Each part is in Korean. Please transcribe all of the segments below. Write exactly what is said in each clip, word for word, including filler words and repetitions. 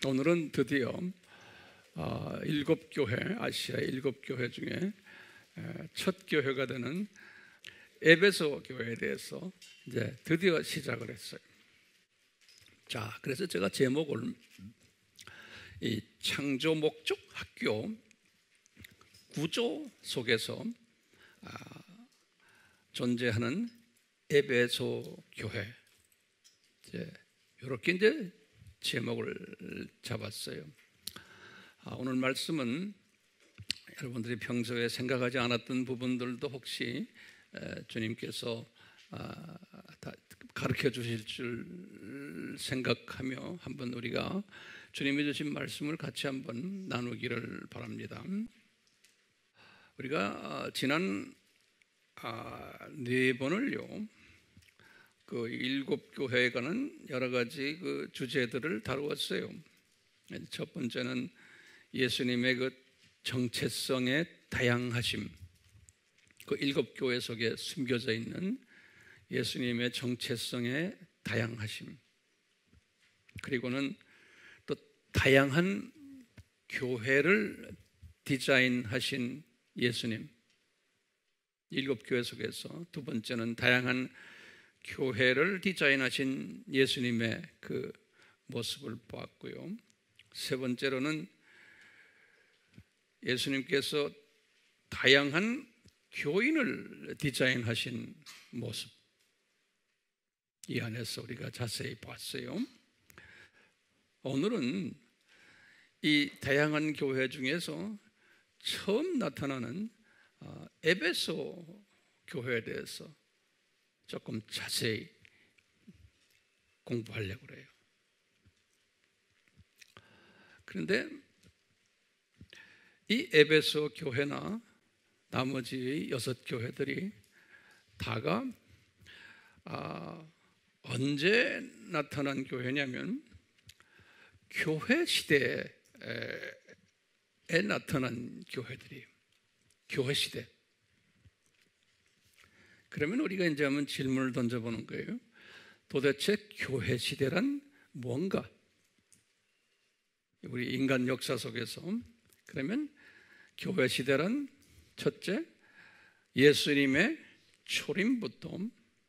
오늘은 드디어 어, 일곱 교회, 아시아 일곱 교회 중에 첫 교회가 되는 에베소 교회에 대해서 이제 드디어 시작을 했어요. 자, 그래서 제가 제목을 이 창조 목적 학교 구조 속에서 아, 존재하는 에베소 교회, 이제 이렇게 이제 제목을 잡았어요. 아, 오늘 말씀은 여러분들이 평소에 생각하지 않았던 부분들도 혹시 에, 주님께서 아, 다 가르쳐 주실 줄 생각하며 한번 우리가 주님이 주신 말씀을 같이 한번 나누기를 바랍니다. 우리가 지난 아, 네 번을요, 그 일곱 교회에 관한 여러 가지 그 주제들을 다루었어요. 첫 번째는 예수님의 그 정체성의 다양하심, 그 일곱 교회 속에 숨겨져 있는 예수님의 정체성의 다양하심, 그리고는 또 다양한 교회를 디자인하신 예수님, 일곱 교회 속에서 두 번째는 다양한 교회를 디자인하신 예수님의 그 모습을 보았고요. 세 번째로는 예수님께서 다양한 교인을 디자인하신 모습, 이 안에서 우리가 자세히 봤어요. 오늘은 이 다양한 교회 중에서 처음 나타나는 에베소 교회에 대해서 조금 자세히 공부하려고 그래요. 그런데 이 에베소 교회나 나머지 여섯 교회들이 다가 아, 언제 나타난 교회냐면 교회 시대에 나타난 교회들이에요. 교회 시대. 그러면 우리가 이제 한번 질문을 던져보는 거예요. 도대체 교회 시대란 뭔가? 우리 인간 역사 속에서 그러면 교회 시대란 첫째, 예수님의 초림부터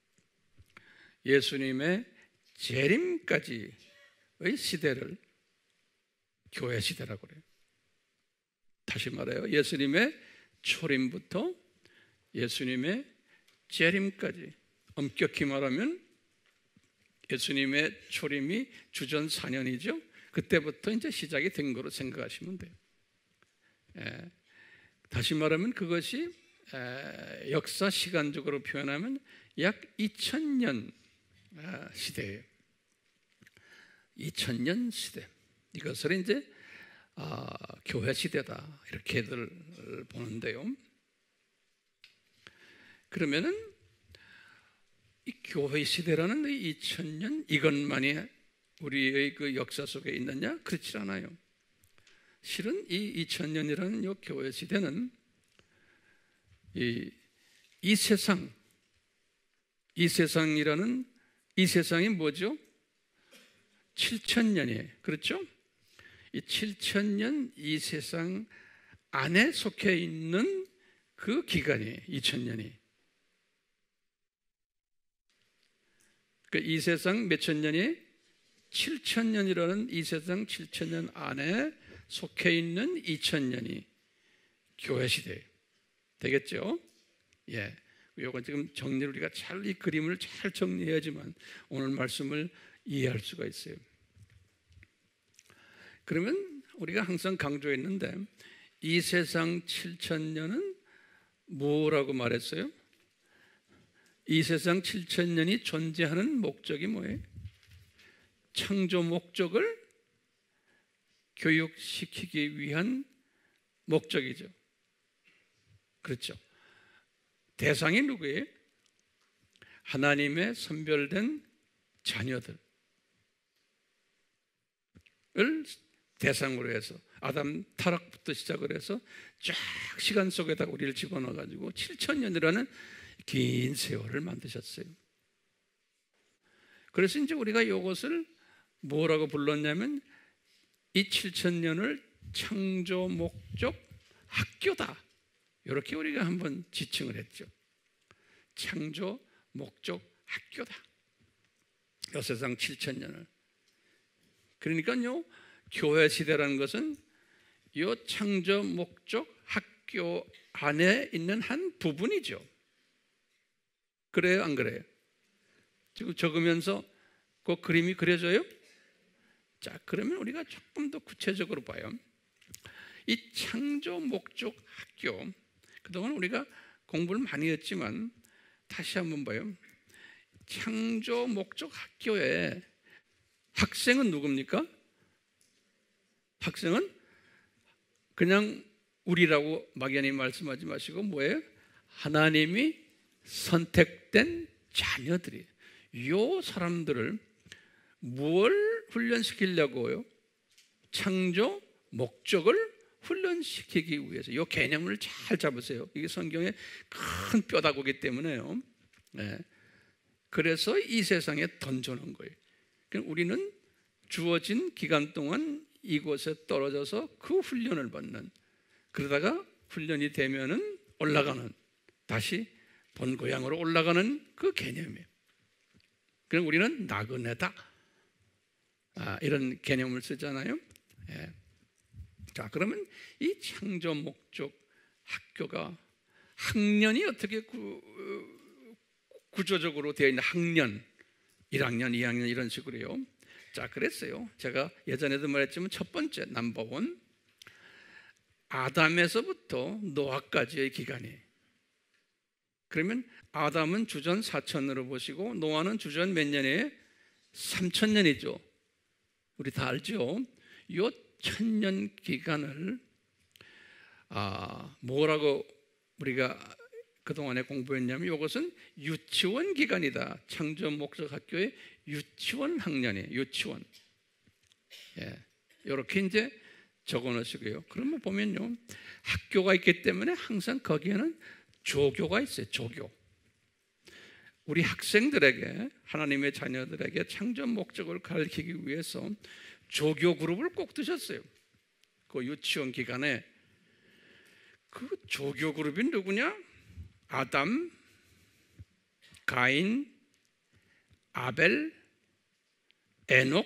예수님의 재림까지의 시대를 교회 시대라고 그래요. 다시 말해요. 예수님의 초림부터 예수님의 재림까지, 엄격히 말하면 예수님의 초림이 주전 사 년이죠. 그때부터 이제 시작이 된 거로 생각하시면 돼요. 예. 다시 말하면 그것이 에, 역사 시간적으로 표현하면 약 이천 년 시대예요. 이천 년 시대. 이것을 이제 아, 교회 시대다 이렇게들 보는데요. 그러면은 이 교회 시대라는 이 이천 년 이것만이 우리의 그 역사 속에 있느냐? 그렇지 않아요. 실은 이 이천 년이라는 이 교회 시대는 이, 이 세상, 이 세상이라는 이 세상이 뭐죠? 칠천 년이에요. 그렇죠? 이 칠천 년 이 세상 안에 속해 있는 그 기간이에요. 이천 년이. 그러니까 이 세상 몇천 년이? 칠천 년이라는 이 세상 칠천 년 안에 속해 있는 이천 년이 교회 시대예요. 되겠죠? 예. 요건 지금 정리를 우리가 잘 이 그림을 잘 정리해야지만 오늘 말씀을 이해할 수가 있어요. 그러면 우리가 항상 강조했는데 이 세상 칠천 년은 뭐라고 말했어요? 이 세상 칠천 년이 존재하는 목적이 뭐예요? 창조 목적을 교육시키기 위한 목적이죠. 그렇죠. 대상이 누구예요? 하나님의 선별된 자녀들을 대상으로 해서 아담 타락부터 시작을 해서 쫙 시간 속에다 우리를 집어넣어 가지고 칠천 년이라는 긴 세월을 만드셨어요. 그래서 이제 우리가 이것을 뭐라고 불렀냐면 이 칠천 년을 창조 목적 학교다. 이렇게 우리가 한번 지칭을 했죠. 창조 목적 학교다. 이 세상 칠천 년을. 그러니까요, 교회 시대라는 것은 이 창조 목적 학교 안에 있는 한 부분이죠. 그래요, 안 그래요? 지금 적으면서 그 그림이 그려져요? 자, 그러면 우리가 조금 더 구체적으로 봐요. 이 창조 목적 학교, 그동안 우리가 공부를 많이 했지만 다시 한번 봐요. 창조 목적 학교에 학생은 누굽니까? 학생은 그냥 우리라고 막연히 말씀하지 마시고 뭐예요? 하나님이 선택된 자녀들이에요. 이 사람들을 뭘 훈련시키려고요? 창조 목적을 훈련시키기 위해서. 이 개념을 잘 잡으세요. 이게 성경의 큰 뼈다구기 때문에요. 네. 그래서 이 세상에 던져놓은 거예요. 그러니까 우리는 주어진 기간 동안 이곳에 떨어져서 그 훈련을 받는, 그러다가 훈련이 되면은 올라가는, 다시 본 고향으로 올라가는 그 개념이에요. 그럼 우리는 나그네다, 아, 이런 개념을 쓰잖아요. 예. 자, 그러면 이 창조 목적 학교가 학년이 어떻게 구, 구조적으로 되어 있는 학년, 일 학년, 이 학년 이런 식으로요. 자, 그랬어요. 제가 예전에도 말했지만 첫 번째 넘버원, 아담에서부터 노아까지의 기간이에요. 그러면 아담은 주전 사천으로 보시고 노아는 주전 몇 년이에요? 삼천 년이죠. 우리 다 알죠? 요 천년 기간을 아, 뭐라고 우리가 그동안에 공부했냐면 이것은 유치원 기간이다. 창조 목적 학교의 유치원 학년이에요. 유치원. 예, 이렇게 이제 적어 놓으시고요. 그러면 보면요, 학교가 있기 때문에 항상 거기에는 조교가 있어요. 조교. 우리 학생들에게, 하나님의 자녀들에게 창조 목적을 가르치기 위해서 조교 그룹을 꼭 두셨어요. 그 유치원 기간에. 그 조교 그룹이 누구냐? 아담, 가인, 아벨, 에녹,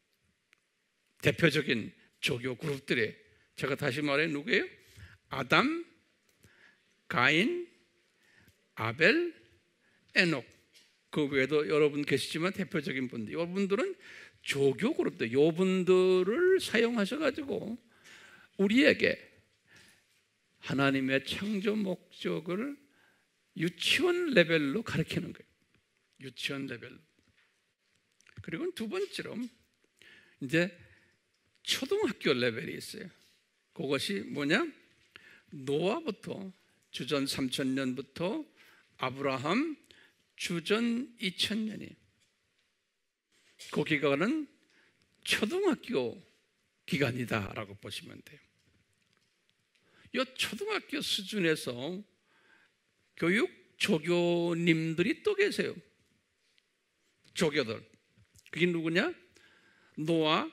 대표적인 조교 그룹들이, 제가 다시 말해 누구예요? 아담, 가인, 아벨, 에녹. 그 외에도 여러분 계시지만 대표적인 분들, 이분들은 조교 그룹들, 이분들을 사용하셔가지고 우리에게 하나님의 창조 목적을 유치원 레벨로 가르치는 거예요. 유치원 레벨로. 그리고 두 번째로 이제 초등학교 레벨이 있어요. 그것이 뭐냐? 노아부터 주전 삼천 년부터 아브라함 주전 이천 년이, 그 기간은 초등학교 기간이다라고 보시면 돼요. 이 초등학교 수준에서 교육 조교님들이 또 계세요. 조교들. 그게 누구냐? 노아,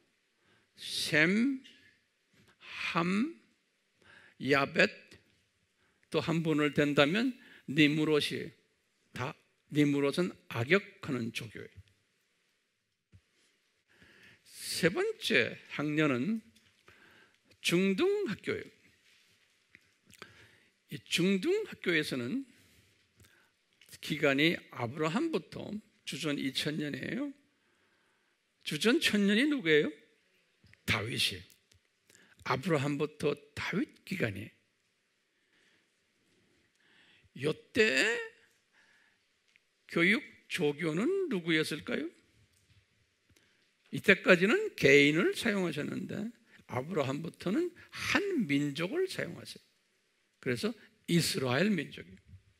셈, 함, 야벳, 또 한 분을 댄다면 니므롯이, 다 니므롯은 악역하는 조교예요. 세 번째 학년은 중등학교예요. 이 중등학교에서는 기간이 아브라함부터 주전 이천 년이에요. 주전 천 년이 누구예요? 다윗이에요. 아브라함부터 다윗 기간이에요. 이때 교육 조교는 누구였을까요? 이때까지는 개인을 사용하셨는데 아브라함부터는 한 민족을 사용하세요. 그래서 이스라엘 민족이에요.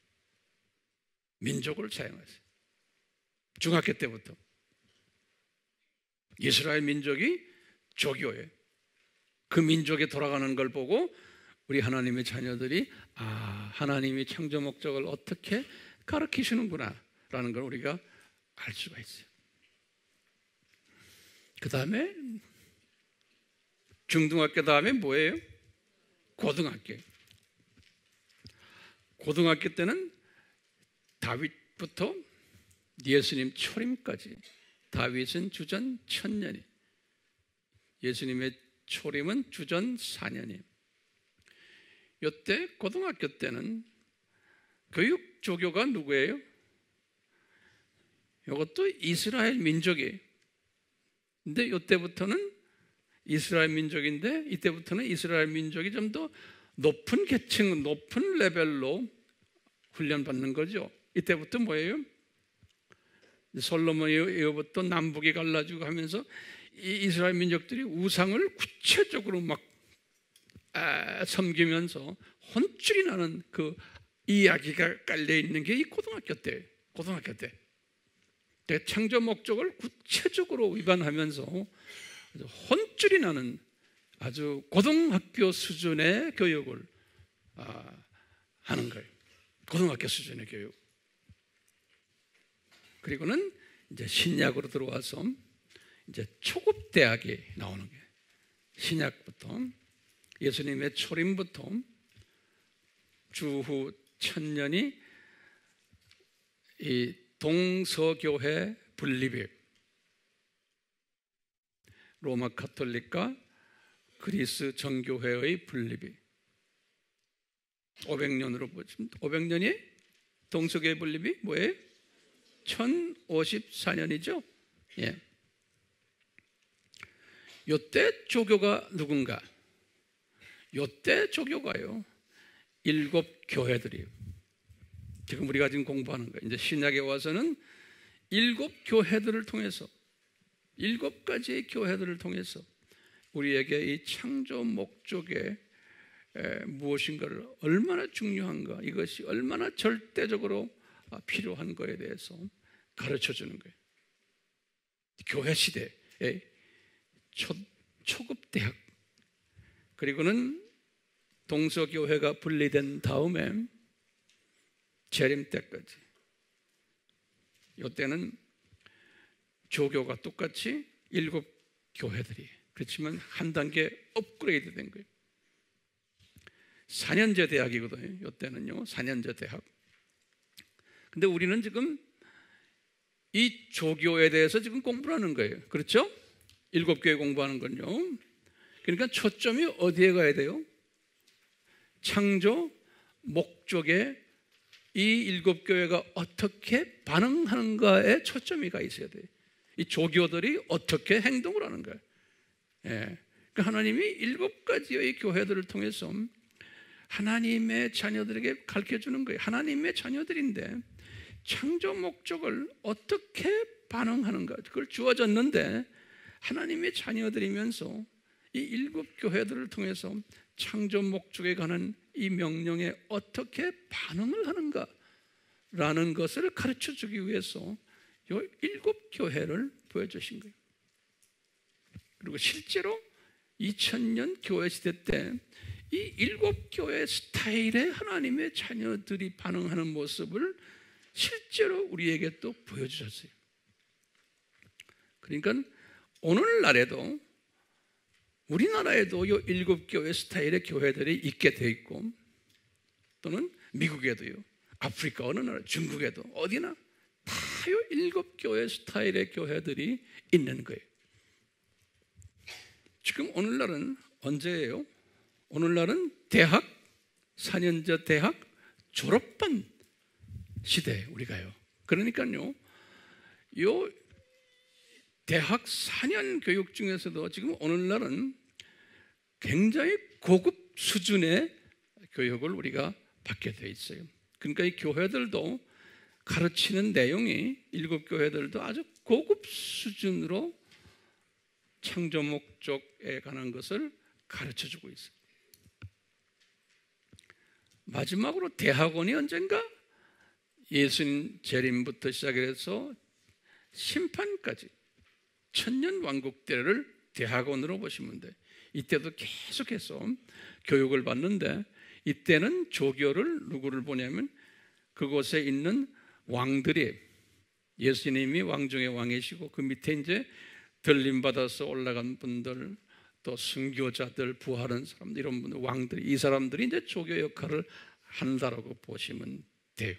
민족을 사용하세요. 중학교 때부터 이스라엘 민족이 조교예요. 그 민족에 돌아가는 걸 보고 우리 하나님의 자녀들이 아, 하나님이 창조 목적을 어떻게 가르치시는구나 라는 걸 우리가 알 수가 있어요. 그 다음에 중등학교 다음에 뭐예요? 고등학교. 고등학교 때는 다윗부터 예수님 초림까지, 다윗은 주전 천년이, 예수님의 초림은 주전 사년이. 이때 고등학교 때는 교육 조교가 누구예요? 이것도 이스라엘 민족이에요. 근데 이때부터는 이스라엘 민족인데 이때부터는 이스라엘 민족이 좀 더 높은 계층, 높은 레벨로 훈련받는 거죠. 이때부터 뭐예요? 솔로몬 이후부터 남북이 갈라지고 하면서 이 이스라엘 민족들이 우상을 구체적으로 막 아, 섬기면서 혼쭐이 나는 그 이야기가 깔려 있는 게 이 고등학교 때, 고등학교 때. 창조 목적을 구체적으로 위반하면서 혼쭐이 나는 아주 고등학교 수준의 교육을 아, 하는 거예요. 고등학교 수준의 교육. 그리고는 이제 신약으로 들어와서 이제 초급 대학이 나오는 거예요. 신약부터 예수님의 초림부터 주후 천년이 이 동서교회 분립이에요. 로마 가톨릭과 그리스 정교회의 분립이 오백 년으로 보시면 오백 년이 동서교회 분립이 뭐예요? 천오십사 년이죠. 예. 요때 조교가 누군가? 요때 조교가요, 일곱 교회들이에요. 지금 우리가 지금 공부하는 거예요. 이제 신약에 와서는 일곱 교회들을 통해서, 일곱 가지의 교회들을 통해서 우리에게 이 창조 목적에 무엇인가를, 얼마나 중요한가, 이것이 얼마나 절대적으로 필요한 거에 대해서 가르쳐 주는 거예요. 교회 시대의 초, 초급 대학, 그리고는 동서교회가 분리된 다음에 재림 때까지, 이때는 조교가 똑같이 일곱 교회들이, 그렇지만 한 단계 업그레이드 된 거예요. 사 년제 대학이거든요. 이때는요 사 년제 대학. 근데 우리는 지금 이 조교에 대해서 지금 공부를 하는 거예요. 그렇죠? 일곱 교회 공부하는 건요. 그러니까 초점이 어디에 가야 돼요? 창조 목적에 이 일곱 교회가 어떻게 반응하는가에 초점이 가 있어야 돼요. 이 조교들이 어떻게 행동을 하는 거예요. 예. 그러니까 하나님이 일곱 가지의 교회들을 통해서 하나님의 자녀들에게 가르쳐 주는 거예요. 하나님의 자녀들인데 창조 목적을 어떻게 반응하는가, 그걸 주어졌는데 하나님의 자녀들이면서 이 일곱 교회들을 통해서 창조 목적에 관한 이 명령에 어떻게 반응을 하는가라는 것을 가르쳐 주기 위해서 이 일곱 교회를 보여주신 거예요. 그리고 실제로 이천 년 교회 시대 때 이 일곱 교회 스타일의 하나님의 자녀들이 반응하는 모습을 실제로 우리에게 또 보여주셨어요. 그러니까 오늘날에도 우리나라에도 이 일곱 교회 스타일의 교회들이 있게 돼 있고, 또는 미국에도요, 아프리카 어느 나라, 중국에도 어디나 다 이 일곱 교회 스타일의 교회들이 있는 거예요. 지금 오늘날은 언제예요? 오늘날은 대학, 사 년제 대학 졸업반 시대에 우리가요. 그러니까요, 요 대학 사 년 교육 중에서도 지금 오늘날은 굉장히 고급 수준의 교육을 우리가 받게 돼 있어요. 그러니까 이 교회들도 가르치는 내용이, 일곱 교회들도 아주 고급 수준으로 창조 목적에 관한 것을 가르쳐 주고 있어요. 마지막으로 대학원이 언젠가 예수님 재림부터 시작해서 심판까지 천년 왕국 때를 대학원으로 보시면 돼. 이때도 계속해서 교육을 받는데, 이때는 조교를 누구를 보냐면 그곳에 있는 왕들이, 예수님이 왕 중의 왕이시고 그 밑에 이제 들림 받아서 올라간 분들, 또 순교자들, 부활한 사람들, 이런 분들, 왕들이, 이 사람들이 이제 조교 역할을 한다라고 보시면 돼요.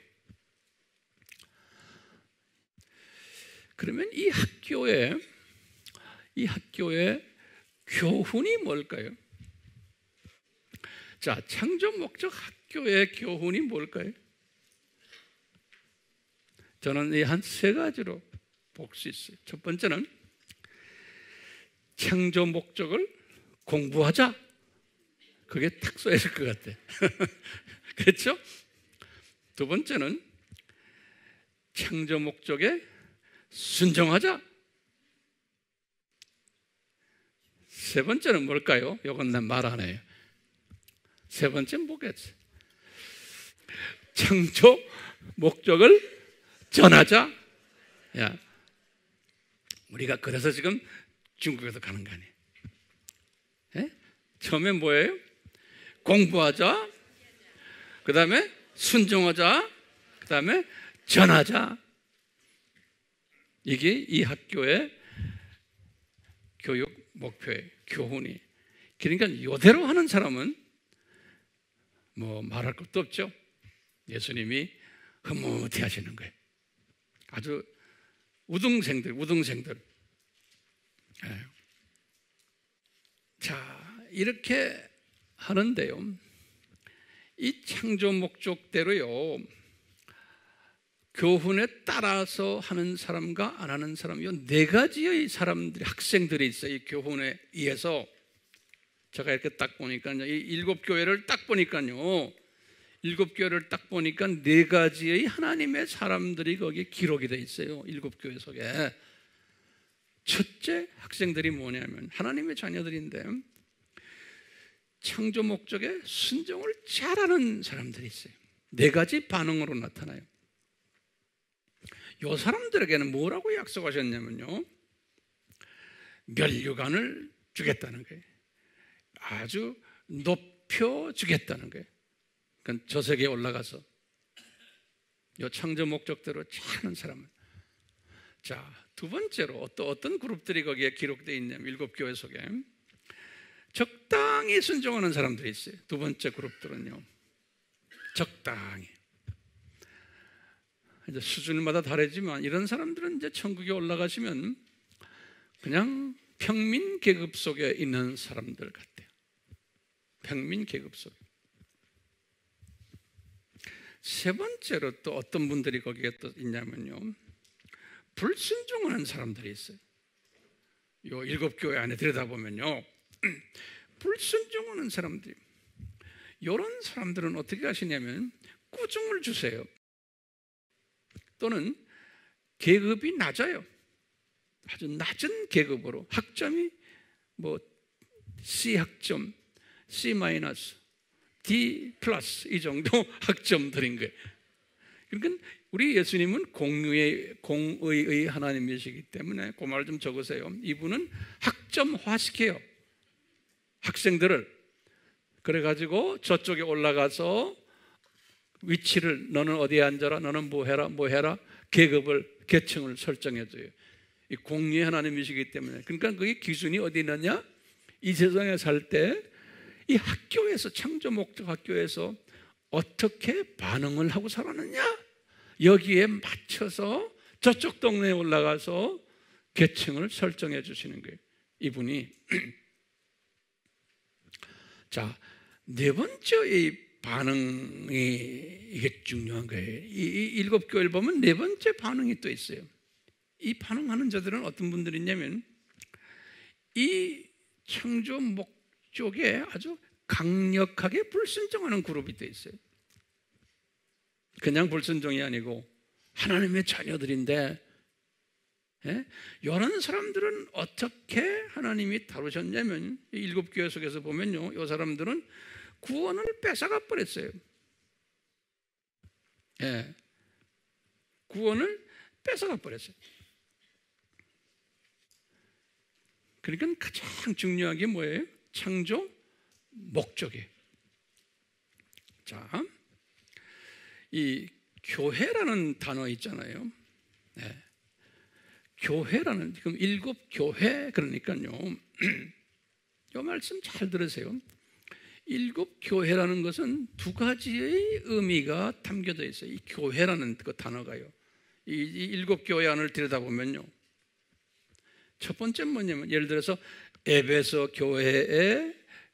그러면 이 학교에 이 학교의 교훈이 뭘까요? 자, 창조 목적 학교의 교훈이 뭘까요? 저는 이 한 세 가지로 볼 수 있어요. 첫 번째는 창조 목적을 공부하자. 그게 딱 써야 될 것 같아. 그렇죠? 두 번째는 창조 목적에 순종하자. 세 번째는 뭘까요? 이건 난 말 안 해요. 세 번째는 뭐겠지? 창조 목적을 전하자. 야, 우리가 그래서 지금 중국에서 가는 거 아니에요? 예? 처음에 뭐예요? 공부하자. 그 다음에 순종하자. 그 다음에 전하자. 이게 이 학교의 교육 목표의 교훈이. 그러니까 이대로 하는 사람은 뭐 말할 것도 없죠. 예수님이 흐뭇해 하시는 거예요. 아주 우등생들, 우등생들. 네. 자, 이렇게 하는데요, 이 창조 목적대로요, 교훈에 따라서 하는 사람과 안 하는 사람, 이 네 가지의 사람들이, 학생들이 있어요. 이 교훈에 의해서. 제가 이렇게 딱 보니까, 이 일곱 교회를 딱 보니까요, 일곱 교회를 딱 보니까 네 가지의 하나님의 사람들이 거기에 기록이 돼 있어요. 일곱 교회 속에. 첫째 학생들이 뭐냐면 하나님의 자녀들인데 창조 목적에 순종을 잘하는 사람들이 있어요. 네 가지 반응으로 나타나요. 이 사람들에게는 뭐라고 약속하셨냐면요, 면류관을 주겠다는 거예요. 아주 높여주겠다는 거예요. 그러니까 저 세계에 올라가서 이 창조 목적대로 잘하는 사람은. 자, 두 번째로 또 어떤 그룹들이 거기에 기록되어 있냐면 일곱 교회 속에 적당히 순종하는 사람들이 있어요. 두 번째 그룹들은요, 적당히. 이제 수준마다 다르지만 이런 사람들은 이제 천국에 올라가시면 그냥 평민 계급 속에 있는 사람들 같아요. 평민 계급 속에. 세 번째로 또 어떤 분들이 거기에 또 있냐면요, 불순종하는 사람들이 있어요. 요 일곱 교회 안에 들여다보면요, 불순종하는 사람들이, 이런 사람들은 어떻게 하시냐면 꾸중을 주세요. 또는 계급이 낮아요. 아주 낮은 계급으로, 학점이 뭐 C 학점, C 마이너스, D 플러스 이 정도 학점들인 거예요. 그러니까 우리 예수님은 공의, 공의의 하나님이시기 때문에 그 말 좀 적으세요. 이분은 학점화시켜요, 학생들을. 그래가지고 저쪽에 올라가서 위치를, 너는 어디에 앉아라, 너는 뭐 해라, 뭐 해라, 계급을, 계층을 설정해줘요. 이 공의의 하나님이시기 때문에. 그러니까 그게 기준이 어디 있느냐? 이 세상에 살 때 이 학교에서, 창조 목적 학교에서 어떻게 반응을 하고 살았느냐, 여기에 맞춰서 저쪽 동네에 올라가서 계층을 설정해 주시는 거예요, 이분이. 자, 네 번째 이 반응이, 이게 중요한 거예요. 이, 이 일곱 교회를 보면 네 번째 반응이 또 있어요. 이 반응하는 자들은 어떤 분들이 있냐면 이 창조 목적에 아주 강력하게 불순종하는 그룹이 또 있어요. 그냥 불순종이 아니고 하나님의 자녀들인데, 예? 이런 사람들은 어떻게 하나님이 다루셨냐면, 이 일곱 교회 속에서 보면요, 이 사람들은 구원을 뺏어가 버렸어요. 예. 구원을 뺏어가 버렸어요. 그러니까 가장 중요한 게 뭐예요? 창조 목적이에요. 자, 이 교회라는 단어 있잖아요. 네. 교회라는, 지금 일곱 교회, 그러니까요, 이 말씀 잘 들으세요. 일곱 교회라는 것은 두 가지의 의미가 담겨져 있어요. 이 교회라는 그 단어가요. 이, 이 일곱 교회 안을 들여다보면요. 첫 번째는 뭐냐면, 예를 들어서 에베소 교회에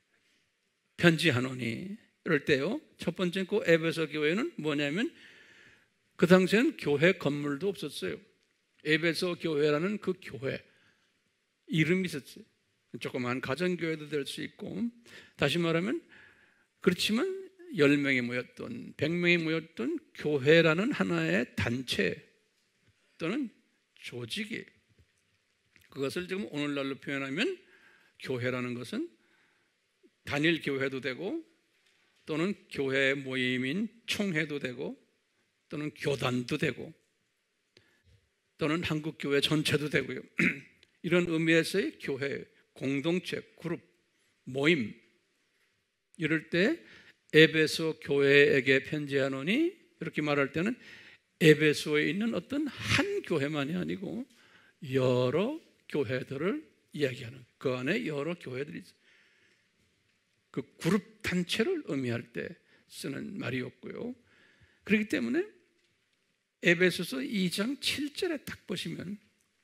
편지하노니 이럴 때요. 첫 번째 그 에베소 교회는 뭐냐면, 그 당시에는 교회 건물도 없었어요. 에베소 교회라는 그 교회 이름이 있었어요. 조그마한 가정교회도 될 수 있고, 다시 말하면 그렇지만 열 명이 모였던 백 명이 모였던 교회라는 하나의 단체 또는 조직이, 그것을 지금 오늘날로 표현하면 교회라는 것은 단일 교회도 되고, 또는 교회 모임인 총회도 되고, 또는 교단도 되고, 또는 한국교회 전체도 되고요. 이런 의미에서의 교회, 공동체, 그룹, 모임, 이럴 때 에베소 교회에게 편지하노니 이렇게 말할 때는 에베소에 있는 어떤 한 교회만이 아니고 여러 교회들을 이야기하는, 그 안에 여러 교회들이 있어요. 그 그룹 단체를 의미할 때 쓰는 말이었고요. 그렇기 때문에 에베소서 이 장 칠 절에 딱 보시면,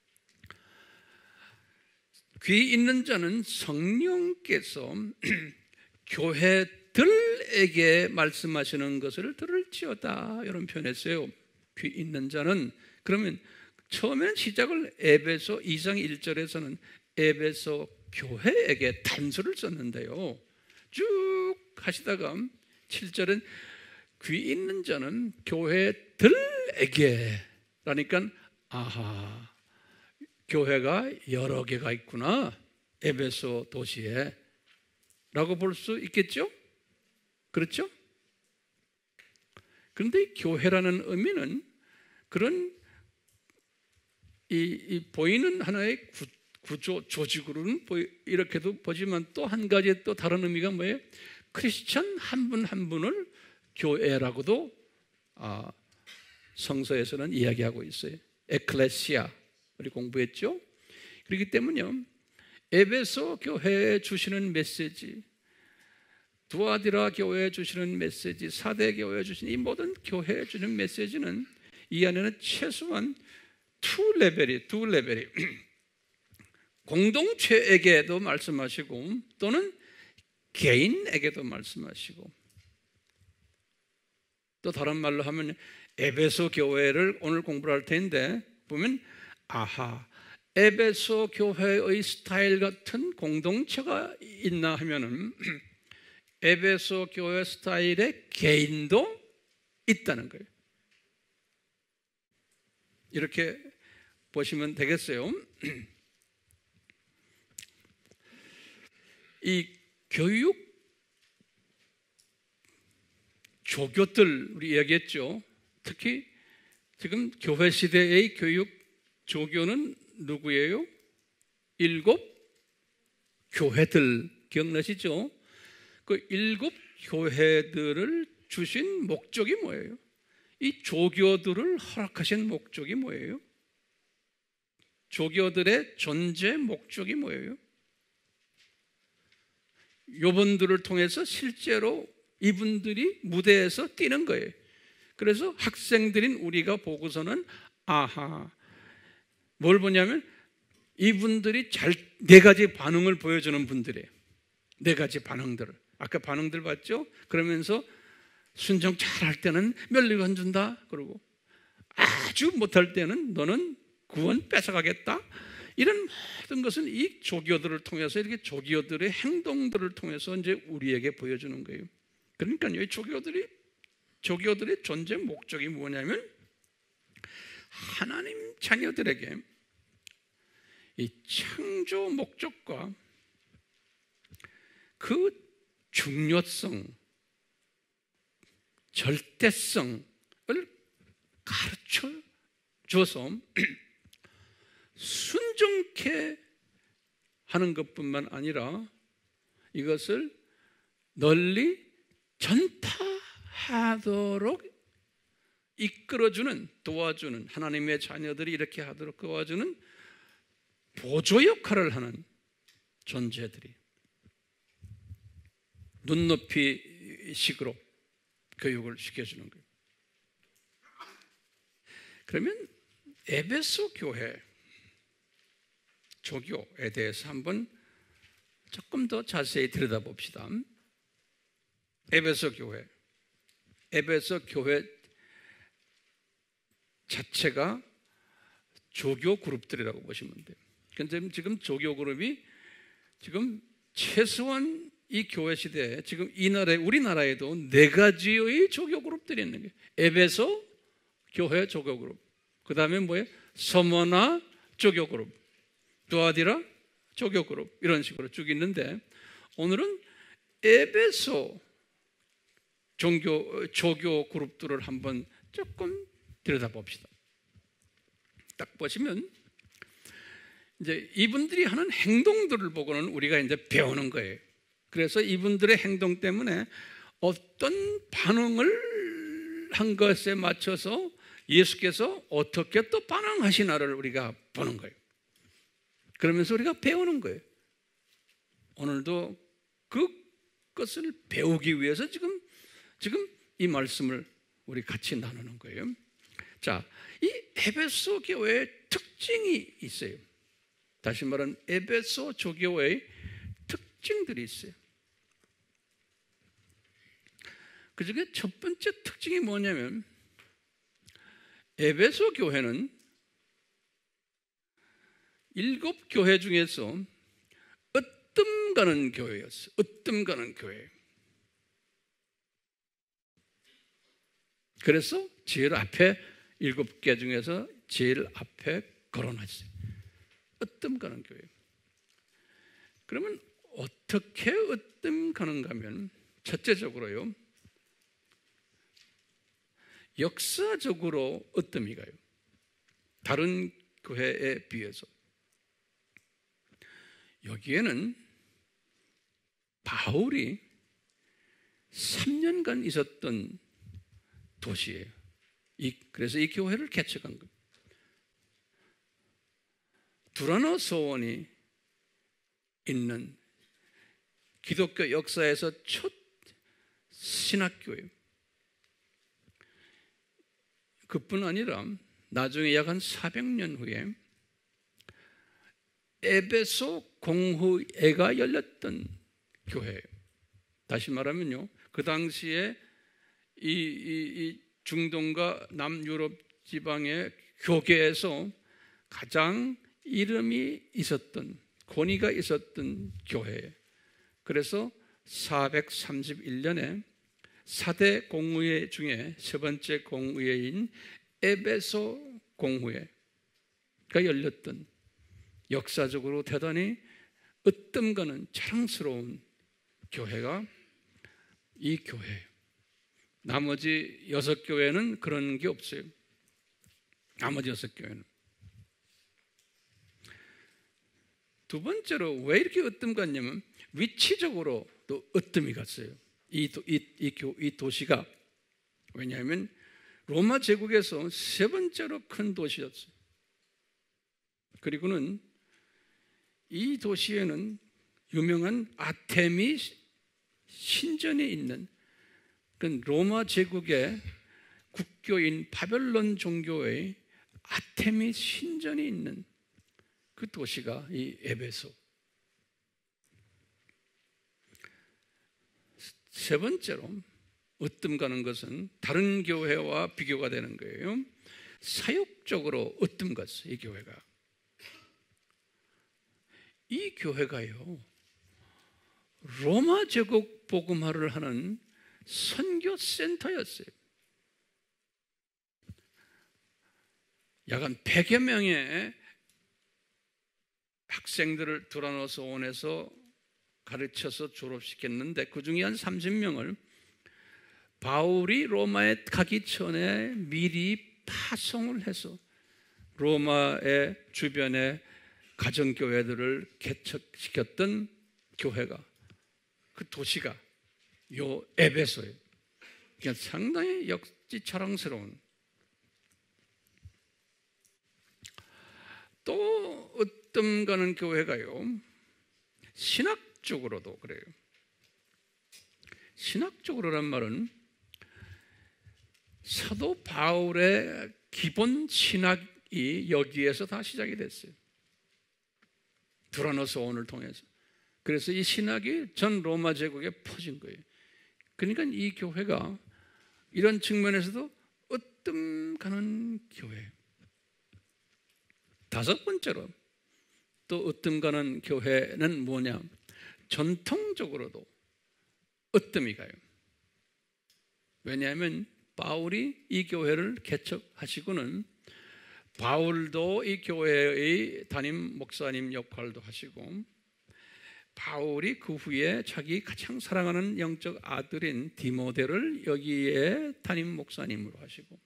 귀 있는 자는 성령께서 교회들에게 말씀하시는 것을 들을지어다, 이런 표현했어요. 귀 있는 자는, 그러면 처음엔 시작을 에베소 이 장 일 절에서는 에베소 교회에게 단수를 썼는데요, 쭉 하시다가 칠 절은 귀 있는 자는 교회들에게 라니까, 아하, 교회가 여러 개가 있구나, 에베소 도시에 라고 볼 수 있겠죠? 그렇죠? 그런데 이 교회라는 의미는 그런 이, 이 보이는 하나의 구, 구조, 조직으로는 보이, 이렇게도 보지만 또 한 가지 또 다른 의미가 뭐예요? 크리스천 한 분 한 분을 교회라고도 아, 성서에서는 이야기하고 있어요. 에클레시아, 우리 공부했죠? 그렇기 때문에요, 에베소 교회에 주시는 메시지, 두아디라 교회에 주시는 메시지, 사대 교회에 주시는 이 모든 교회에 주시는 메시지는 이 안에는 최소한 두 레벨이, 두 레벨이 공동체에게도 말씀하시고 또는 개인에게도 말씀하시고, 또 다른 말로 하면 에베소 교회를 오늘 공부를 할 텐데 보면, 아하, 에베소 교회의 스타일 같은 공동체가 있나 하면은 에베소 교회 스타일의 개인도 있다는 거예요. 이렇게 보시면 되겠어요. 이 교육 조교들 우리 이야기했죠. 특히 지금 교회 시대의 교육 조교는 누구예요? 일곱 교회들 기억나시죠? 그 일곱 교회들을 주신 목적이 뭐예요? 이 조교들을 허락하신 목적이 뭐예요? 조교들의 존재 목적이 뭐예요? 이분들을 통해서 실제로 이분들이 무대에서 뛰는 거예요. 그래서 학생들인 우리가 보고서는, 아하, 뭘 보냐면 이분들이 잘 네 가지 반응을 보여주는 분들이에요. 네 가지 반응들을, 아까 반응들 봤죠? 그러면서 순종 잘할 때는 면류관 준다, 그러고 아주 못할 때는 너는 구원 뺏어가겠다. 이런 모든 것은 이 조교들을 통해서, 이렇게 조교들의 행동들을 통해서 이제 우리에게 보여주는 거예요. 그러니까요, 이 조교들이, 조교들의 존재 목적이 뭐냐면 하나님 자녀들에게 이 창조 목적과 그 중요성, 절대성을 가르쳐 줘서 순종케 하는 것뿐만 아니라 이것을 널리 전파하도록 이끌어주는, 도와주는, 하나님의 자녀들이 이렇게 하도록 도와주는 보조 역할을 하는 존재들이, 눈높이 식으로 교육을 시켜주는 거예요. 그러면 에베소 교회 조교에 대해서 한번 조금 더 자세히 들여다봅시다. 에베소 교회, 에베소 교회 자체가 조교 그룹들이라고 보시면 돼요. 그런데 지금 조교 그룹이 지금 최소한 이 교회 시대에 지금 이 나라에, 우리나라에도 네 가지의 조교 그룹들이 있는 거예요. 에베소 교회 조교 그룹, 그 다음에 뭐예요? 서머나 조교 그룹, 두아디라 조교 그룹, 이런 식으로 쭉 있는데, 오늘은 에베소 종교, 조교 그룹들을 한번 조금 들여다봅시다. 딱 보시면 이제 이분들이 하는 행동들을 보고는 우리가 이제 배우는 거예요. 그래서 이분들의 행동 때문에 어떤 반응을 한 것에 맞춰서 예수께서 어떻게 또 반응하시나를 우리가 보는 거예요. 그러면서 우리가 배우는 거예요. 오늘도 그것을 배우기 위해서 지금, 지금 이 말씀을 우리 같이 나누는 거예요. 자, 이 에베소 교회의 특징이 있어요. 다시 말하면 에베소 조교회의 특징들이 있어요. 그 중에 첫 번째 특징이 뭐냐면, 에베소 교회는 일곱 교회 중에서 으뜸 가는 교회였어요. 으뜸 가는 교회. 그래서 제일 앞에 일곱 개 중에서 제일 앞에 거론하셨어요. 으뜸 가는 교회. 그러면 어떻게 으뜸 가는가 하면, 첫째적으로요, 역사적으로 으뜸이 가요. 다른 교회에 비해서. 여기에는 바울이 삼 년간 있었던 도시예요. 이, 그래서 이 교회를 개척한 거예요. 두라노 소원이 있는 기독교 역사에서 첫 신학교예요. 그뿐 아니라 나중에 약 한 사백 년 후에 에베소 공회가 열렸던 교회예요. 다시 말하면요, 그 당시에 이, 이, 이 중동과 남유럽 지방의 교계에서 가장 이름이 있었던, 권위가 있었던 교회예요. 그래서 사백삼십일 년에 사 대 공의회 중에 세 번째 공의회인 에베소 공회가 열렸던, 역사적으로 대단히 으뜸가는 자랑스러운 교회가 이 교회예요. 나머지 여섯 교회는 그런 게 없어요. 나머지 여섯 교회는. 두 번째로 왜 이렇게 으뜸 갔냐면, 위치적으로도 으뜸이 갔어요. 이, 도, 이, 이, 교, 이 도시가. 왜냐하면 로마 제국에서 세 번째로 큰 도시였어요. 그리고는 이 도시에는 유명한 아테미 신전이 있는, 그 로마 제국의 국교인 바벨론 종교의 아테미 신전이 있는 그 도시가 이 에베소. 세 번째로 으뜸 가는 것은 다른 교회와 비교가 되는 거예요. 사역적으로 으뜸 갔어요. 이 교회가. 이 교회가요, 로마 제국 복음화를 하는 선교 센터였어요. 약 한 백여 명의 학생들을 두라노 소원에서 가르쳐서 졸업시켰는데, 그 중에 한 삼십 명을 바울이 로마에 가기 전에 미리 파송을 해서 로마의 주변에 가정교회들을 개척시켰던 교회가, 그 도시가 요 에베소예요. 그러니까 상당히 역지 자랑스러운. 또 으뜸 가는 교회가요, 신학적으로도 그래요. 신학적으로란 말은 사도 바울의 기본 신학이 여기에서 다 시작이 됐어요. 두라노 소원을 통해서. 그래서 이 신학이 전 로마 제국에 퍼진 거예요. 그러니까 이 교회가 이런 측면에서도 으뜸 가는 교회. 다섯 번째로 또 으뜸 가는 교회는 뭐냐? 전통적으로도 으뜸이 가요. 왜냐하면 바울이 이 교회를 개척하시고는 바울도 이 교회의 담임 목사님 역할도 하시고, 바울이 그 후에 자기 가장 사랑하는 영적 아들인 디모데를 여기에 담임 목사님으로 하시고,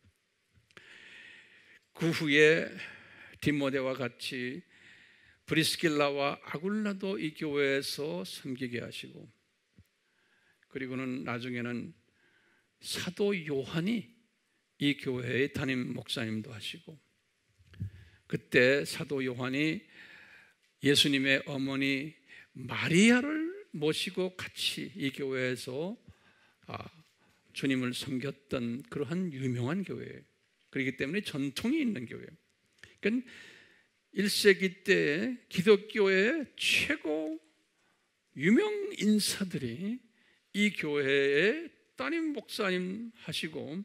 그 후에 디모데와 같이 브리스길라와 아굴라도 이 교회에서 섬기게 하시고, 그리고는 나중에는 사도 요한이 이 교회의 담임 목사님도 하시고, 그때 사도 요한이 예수님의 어머니 마리아를 모시고 같이 이 교회에서 아, 주님을 섬겼던 그러한 유명한 교회예요. 그렇기 때문에 전통이 있는 교회예요. 그러니까 일 세기 때 기독교의 최고 유명 인사들이 이 교회의 담임 목사님 하시고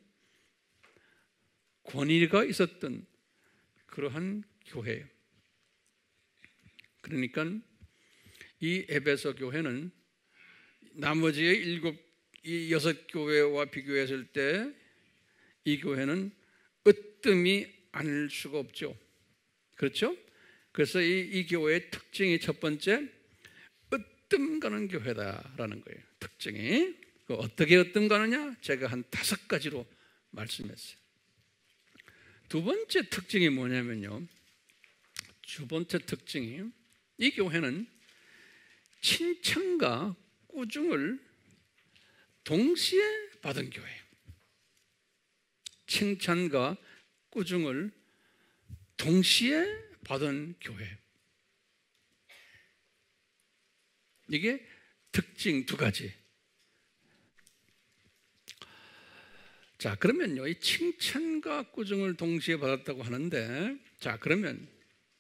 권위가 있었던 그러한 교회예요. 그러니까 이 에베소 교회는 나머지의 일곱, 이 여섯 교회와 비교했을 때 이 교회는 으뜸이 아닐 수가 없죠. 그렇죠? 그래서 이, 이 교회의 특징이 첫 번째, 으뜸 가는 교회다라는 거예요. 특징이. 어떻게 으뜸 가느냐? 제가 한 다섯 가지로 말씀했어요. 두 번째 특징이 뭐냐면요, 두 번째 특징이 이 교회는 칭찬과 꾸중을 동시에 받은 교회예요. 칭찬과 꾸중을 동시에 받은 교회. 이게 특징 두 가지. 자, 그러면요, 이 칭찬과 꾸중을 동시에 받았다고 하는데, 자, 그러면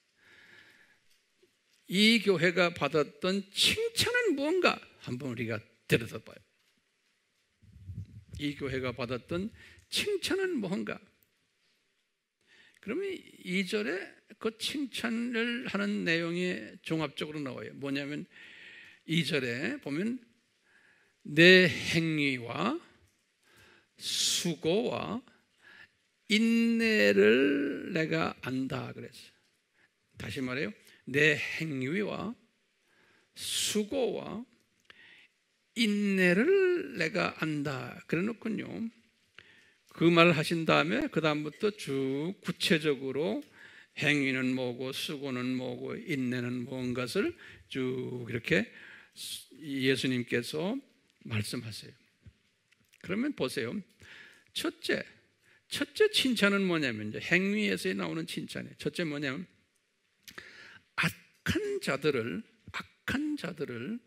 이 교회가 받았던 칭찬은 무언가 한번 우리가 들여다봐요. 이 교회가 받았던 칭찬은 무언가? 그러면 이 절에 그 칭찬을 하는 내용이 종합적으로 나와요. 뭐냐면 이 절에 보면 내 행위와 수고와 인내를 내가 안다 그랬어요. 다시 말해요. 내 행위와 수고와 인내를 내가 안다 그래 놓군요. 그 말을 하신 다음에 그 다음부터 쭉 구체적으로 행위는 뭐고 수고는 뭐고 인내는 뭔 것을 쭉 이렇게 예수님께서 말씀하세요. 그러면 보세요. 첫째, 첫째 칭찬은 뭐냐면 이제 행위에서 나오는 칭찬이에요. 첫째 뭐냐면 악한 자들을 악한 자들을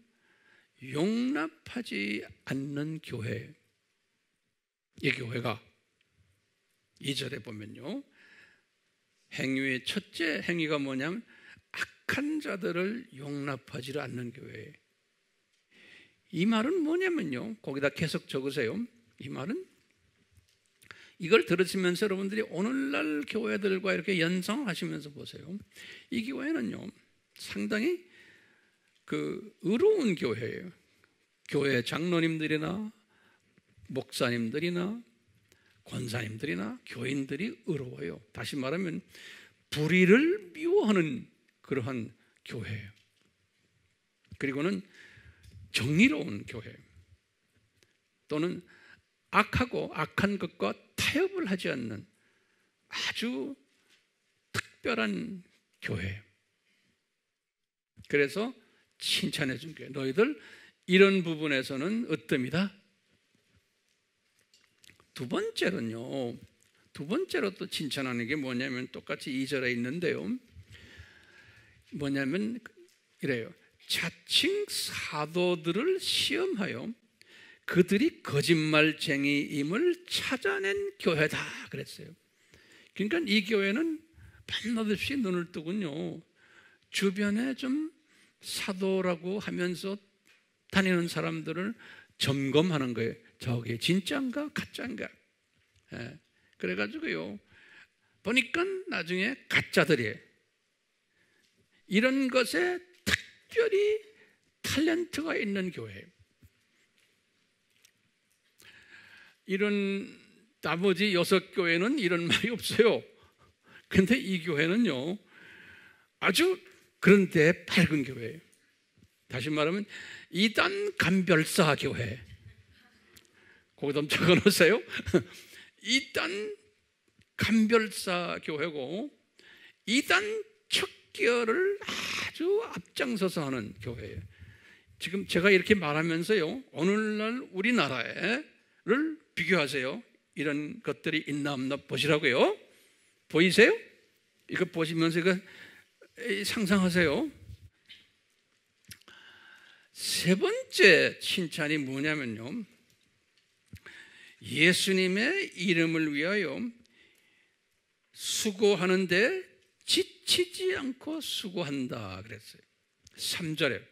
용납하지 않는 교회. 이 교회가 이 절에 보면요, 행위의 첫째 행위가 뭐냐면 악한 자들을 용납하지 않는 교회. 이 말은 뭐냐면요, 거기다 계속 적으세요. 이 말은 이걸 들으시면서 여러분들이 오늘날 교회들과 이렇게 연상하시면서 보세요. 이 교회는요 상당히 그 의로운 교회예요. 교회 장로님들이나 목사님들이나 권사님들이나 교인들이 의로워요. 다시 말하면 불의를 미워하는 그러한 교회예요. 그리고는 정의로운 교회, 또는 악하고 악한 것과 타협을 하지 않는 아주 특별한 교회. 그래서 칭찬해 준 교회. 너희들 이런 부분에서는 으뜸이다. 두 번째로는요, 두 번째로 또 칭찬하는 게 뭐냐면 똑같이 이 절에 있는데요, 뭐냐면 이래요. 자칭 사도들을 시험하여 그들이 거짓말쟁이임을 찾아낸 교회다 그랬어요. 그러니까 이 교회는 밤낮없이 눈을 뜨군요, 주변에 좀 사도라고 하면서 다니는 사람들을 점검하는 거예요. 저게 진짜인가 가짜인가. 예. 그래가지고요, 보니까 나중에 가짜들이에요. 이런 것에 특별히 탤런트가 있는 교회예요. 이런 나머지 여섯 교회는 이런 말이 없어요. 근데 이 교회는요, 아주 그런데 밝은 교회예요. 다시 말하면 이단 감별사 교회. 거기다 적어 놓으세요. 이단 감별사 교회고, 이단 척결을 아주 앞장서서 하는 교회예요. 지금 제가 이렇게 말하면서요, 오늘날 우리나라를 비교하세요. 이런 것들이 있나 없나 보시라고요. 보이세요? 이거 보시면서 이거 상상하세요. 세 번째 칭찬이 뭐냐면요, 예수님의 이름을 위하여 수고하는데 지치지 않고 수고한다 그랬어요. 삼 절에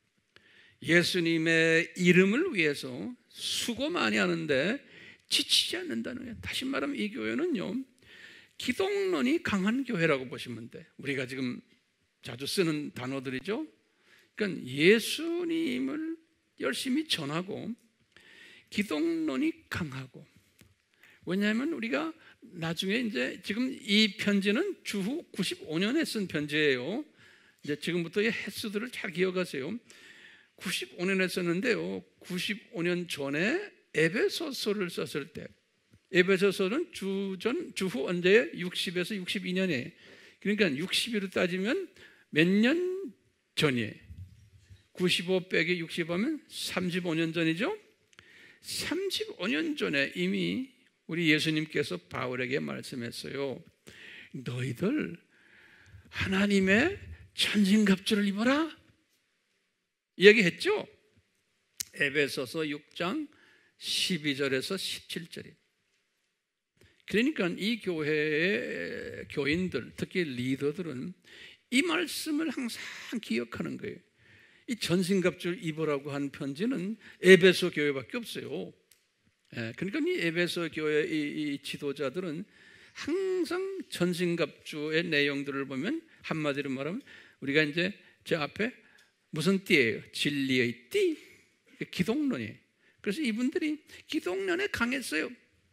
예수님의 이름을 위해서 수고 많이 하는데 지치지 않는다는 거예요. 다시 말하면 이 교회는요, 기독론이 강한 교회라고 보시면 돼. 우리가 지금 자주 쓰는 단어들이죠. 그러니까 예수님을 열심히 전하고 기독론이 강하고. 왜냐하면 우리가 나중에 이제 지금 이 편지는 주후 구십오 년에 쓴 편지예요. 이제 지금부터 이 횟수들을 잘 기억하세요. 구십오 년에 썼는데요, 구십오 년 전에 에베소서를 썼을 때, 에베소서는 주전 주후 언제 육십에서 육십이 년에, 그러니까 육십으로 따지면 몇 년 전이에요. 구십오 빼기 육십 하면 삼십오 년 전이죠. 삼십오 년 전에 이미 우리 예수님께서 바울에게 말씀했어요. 너희들 하나님의 천진갑주를 입어라 이야기했죠. 에베소서 육 장 십이 절에서 십칠 절이. 그러니까 이 교회의 교인들, 특히 리더들은 이 말씀을 항상 기억하는 거예요. 이 전신갑주를 입으라고 한 편지는 에베소 교회밖에 없어요. 예, 그러니까 이 에베소 교회 이, 이 지도자들은 항상 전신갑주의 내용들을 보면 한마디로 말하면 우리가 이제 제 앞에 무슨 띠예요? 진리의 띠, 기독론이에요. 그래서 이분들이 기독론에 강했어요.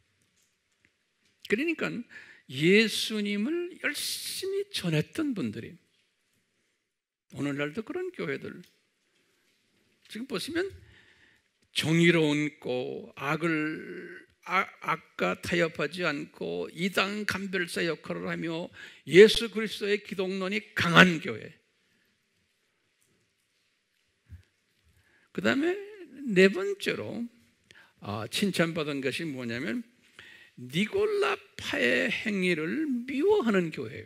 그러니까 예수님을 열심히 전했던 분들이, 오늘날도 그런 교회들 지금 보시면 정의로운 고 악을 아, 악과 타협하지 않고 이단 감별사 역할을 하며 예수 그리스도의 기독론이 강한 교회. 그 다음에 네 번째로 아, 칭찬받은 것이 뭐냐면 니골라파의 행위를 미워하는 교회예요.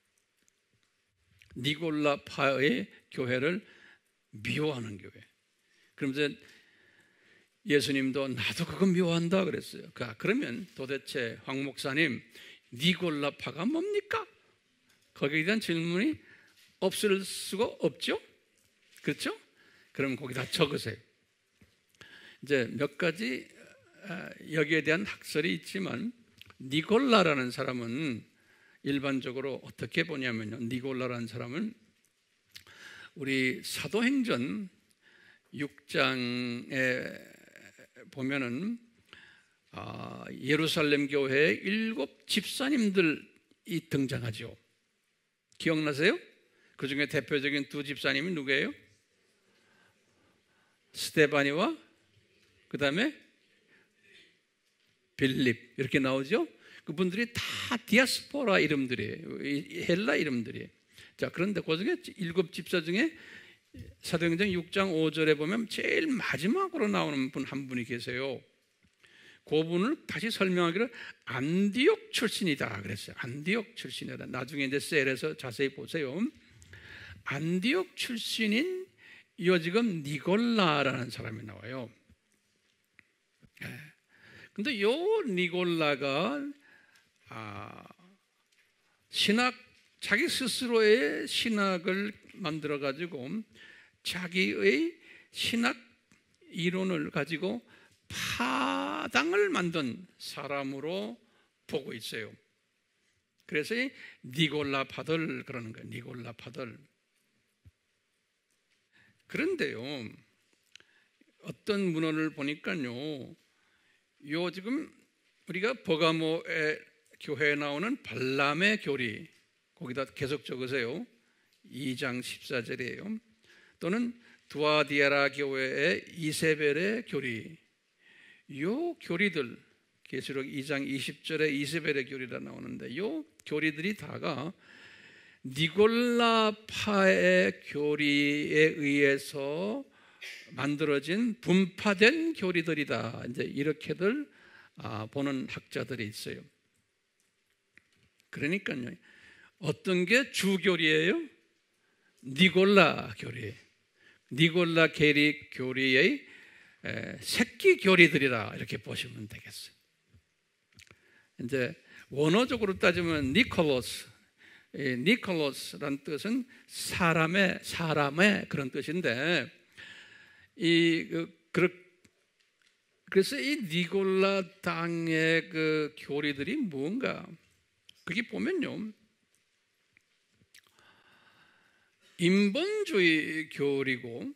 니골라파의 교회를 미워하는 교회. 그러면서 예수님도 나도 그거 미워한다 그랬어요. 그러면 도대체 황 목사님, 니골라파가 뭡니까? 거기에 대한 질문이 없을 수가 없죠? 그렇죠? 그럼 거기다 적으세요. 이제 몇 가지 여기에 대한 학설이 있지만, 니골라라는 사람은 일반적으로 어떻게 보냐면요, 니골라라는 사람은 우리 사도행전 육 장에 보면은 아, 예루살렘 교회의 일곱 집사님들이 등장하죠. 기억나세요? 그 중에 대표적인 두 집사님이 누구예요? 스데바니와 그 다음에 빌립, 이렇게 나오죠. 그분들이 다 디아스포라 이름들이에요. 헬라 이름들이에요. 자, 그런데 그 중에 일곱 집사 중에 사도행전 육 장 오 절에 보면 제일 마지막으로 나오는 분 한 분이 계세요. 그분을 다시 설명하기를 안디옥 출신이다 그랬어요. 안디옥 출신이다. 나중에 이제 셀에서 자세히 보세요. 안디옥 출신인 이 지금 니골라라는 사람이 나와요. 근데 요 니골라가 아, 신학, 자기 스스로의 신학을 만들어 가지고 자기의 신학 이론을 가지고 파당을 만든 사람으로 보고 있어요. 그래서 이 니골라파들 그러는 거예요. 니골라파들. 그런데요, 어떤 문헌을 보니까요, 요 지금 우리가 버가모의 교회에 나오는 발람의 교리, 거기다 계속 적으세요. 이 장 십사 절이에요. 또는 두아디아라 교회의 이세벨의 교리, 요 교리들, 계시록 이 장 이십 절에 이세벨의 교리가 나오는데 요 교리들이 다가 니골라파의 교리에 의해서 만들어진 분파된 교리들이다. 이제 이렇게들 보는 학자들이 있어요. 그러니까요, 어떤 게 주교리예요? 니골라 교리, 니골라 계리 교리의 새끼 교리들이라 이렇게 보시면 되겠어요. 이제 원어적으로 따지면 니콜로스, 니콜로스란 뜻은 사람의 사람의 그런 뜻인데, 이 그, 그래서 이 니골라 당의 그 교리들이 뭔가, 거기 보면요, 인본주의 교리고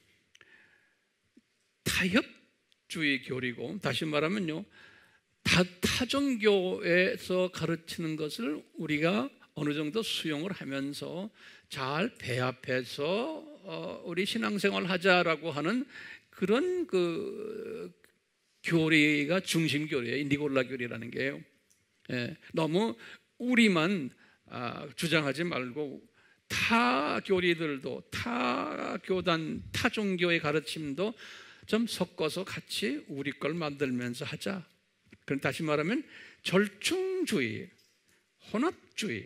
타협주의 교리고, 다시 말하면요, 타, 타종교에서 가르치는 것을 우리가 어느 정도 수용을 하면서 잘 배합해서 어, 우리 신앙생활 하자라고 하는 그런 그 교리가 중심 교리예요. 니골라 교리라는 게요. 예, 너무 우리만 아, 주장하지 말고 타 교리들도, 타 교단, 타 종교의 가르침도 좀 섞어서 같이 우리 걸 만들면서 하자. 그럼 다시 말하면 절충주의, 혼합주의,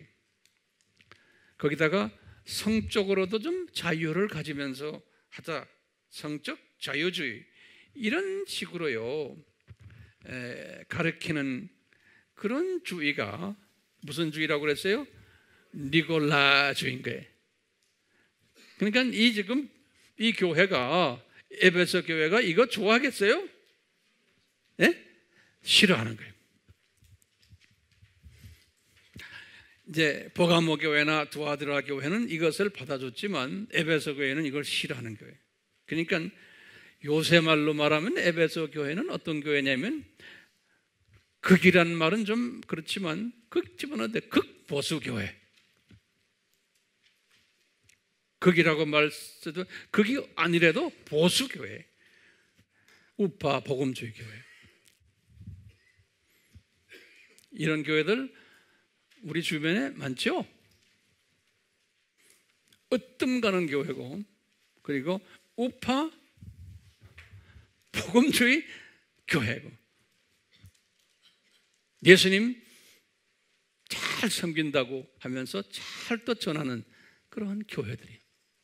거기다가 성적으로도 좀 자유를 가지면서 하자. 성적 자유주의, 이런 식으로요 에, 가르치는 그런 주의가 무슨 주의라고 그랬어요? 니골라주의인 거예요. 그러니까 이 지금 이 교회가, 에베소 교회가 이거 좋아하겠어요? 네? 싫어하는 거예요. 이제 버가모 교회나 두아디라 교회는 이것을 받아줬지만 에베소 교회는 이걸 싫어하는 거예요. 그러니까 요새 말로 말하면 에베소 교회는 어떤 교회냐면, 극이란 말은 좀 그렇지만 극 집어넣는데 극보수 교회. 극이라고 말 써도 극이 아니래도 보수 교회, 우파 복음주의 교회, 이런 교회들 우리 주변에 많죠. 으뜸 가는 교회고, 그리고 우파 복음주의 교회고, 예수님 잘 섬긴다고 하면서 잘 또 전하는 그러한 교회들이.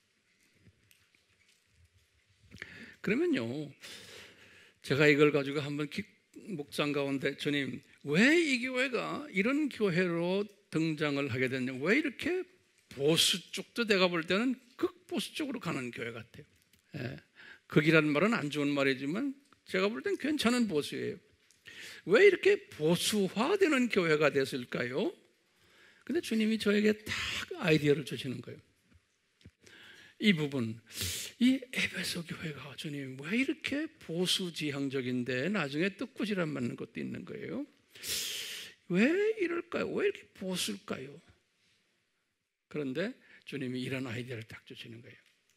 그러면요, 제가 이걸 가지고 한번 묵상 가운데, 주님, 왜 이 교회가 이런 교회로 등장을 하게 됐냐? 왜 이렇게 보수 쪽도 내가 볼 때는 극보수 쪽으로 가는 교회 같아요. 예. 극이라는 말은 안 좋은 말이지만 제가 볼 땐 괜찮은 보수예요. 왜 이렇게 보수화되는 교회가 됐을까요? 근데 주님이 저에게 딱 아이디어를 주시는 거예요. 이 부분, 이 에베소 교회가 주님 왜 이렇게 보수지향적인데 나중에 뜻꾸지람 맞는 것도 있는 거예요. 왜 이럴까요? 왜 이렇게 보수일까요? 그런데 주님이 이런 아이디어를 딱 주시는 거예요.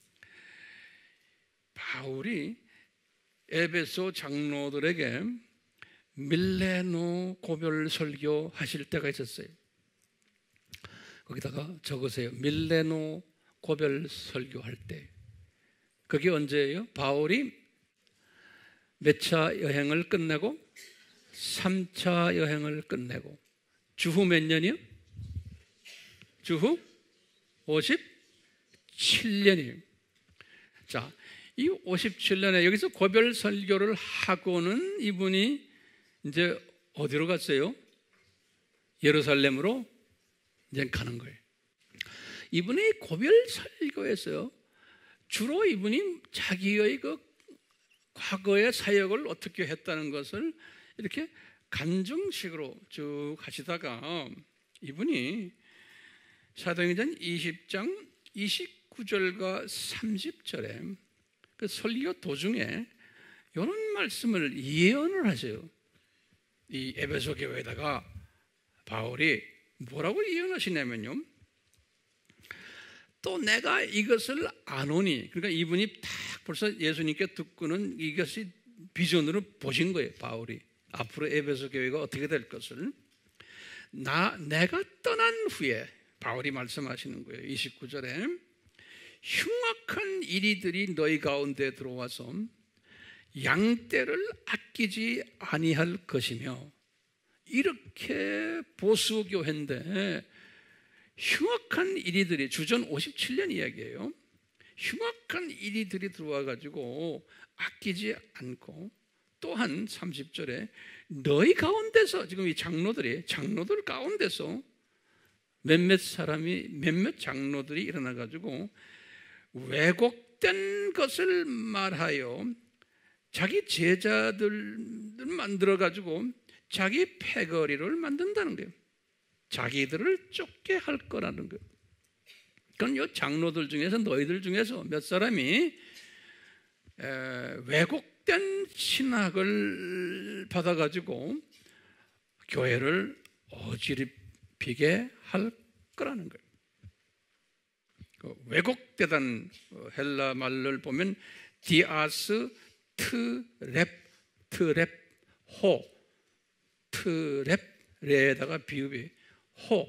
바울이 에베소 장로들에게 밀레노 고별 설교 하실 때가 있었어요. 거기다가 적으세요. 밀레노 고별 설교할 때. 그게 언제예요? 바울이 몇 차 여행을 끝내고? 삼 차 여행을 끝내고 주후 몇 년이요? 주후 오십칠 년이에요. 자, 이 오십칠 년에 여기서 고별 설교를 하고는 이분이 이제 어디로 갔어요? 예루살렘으로 이제 가는 거예요. 이분이 고별 설교에서요, 주로 이분이 자기의 그 과거의 사역을 어떻게 했다는 것을 이렇게 간증식으로 쭉 하시다가 이분이 사도행전 이십 장 이십구 절과 삼십 절에 그 설교 도중에 이런 말씀을 예언을 하세요. 이 에베소 교회에다가 바울이 뭐라고 예언하시냐면요, 또 내가 이것을 아노니, 그러니까 이분이 딱 벌써 예수님께 듣고는 이것이 비전으로 보신 거예요. 바울이 앞으로 에베소 교회가 어떻게 될 것을 나 내가 떠난 후에 바울이 말씀하시는 거예요. 이십구 절에 흉악한 이리들이 너희 가운데 들어와서 양떼를 아끼지 아니할 것이며, 이렇게 보수교회인데 흉악한 이리들이, 주전 오십칠 년 이야기예요. 흉악한 이리들이 들어와 가지고 아끼지 않고, 또한 삼십 절에 너희 가운데서, 지금 이 장로들이 장로들 가운데서 몇몇 사람이 몇몇 장로들이 일어나 가지고 왜곡된 것을 말하여 자기 제자들 만들어 가지고 자기 패거리를 만든다는 거예요. 자기들을 쫓게 할 거라는 거예요. 그건 이 장로들 중에서, 너희들 중에서 몇 사람이 에, 왜곡된 신학을 받아가지고 교회를 어지럽히게 할 거라는 거예요. 그 왜곡되던 헬라 말을 보면 디아스 트랩 트랩 호 트랩에다가 비읍이 호,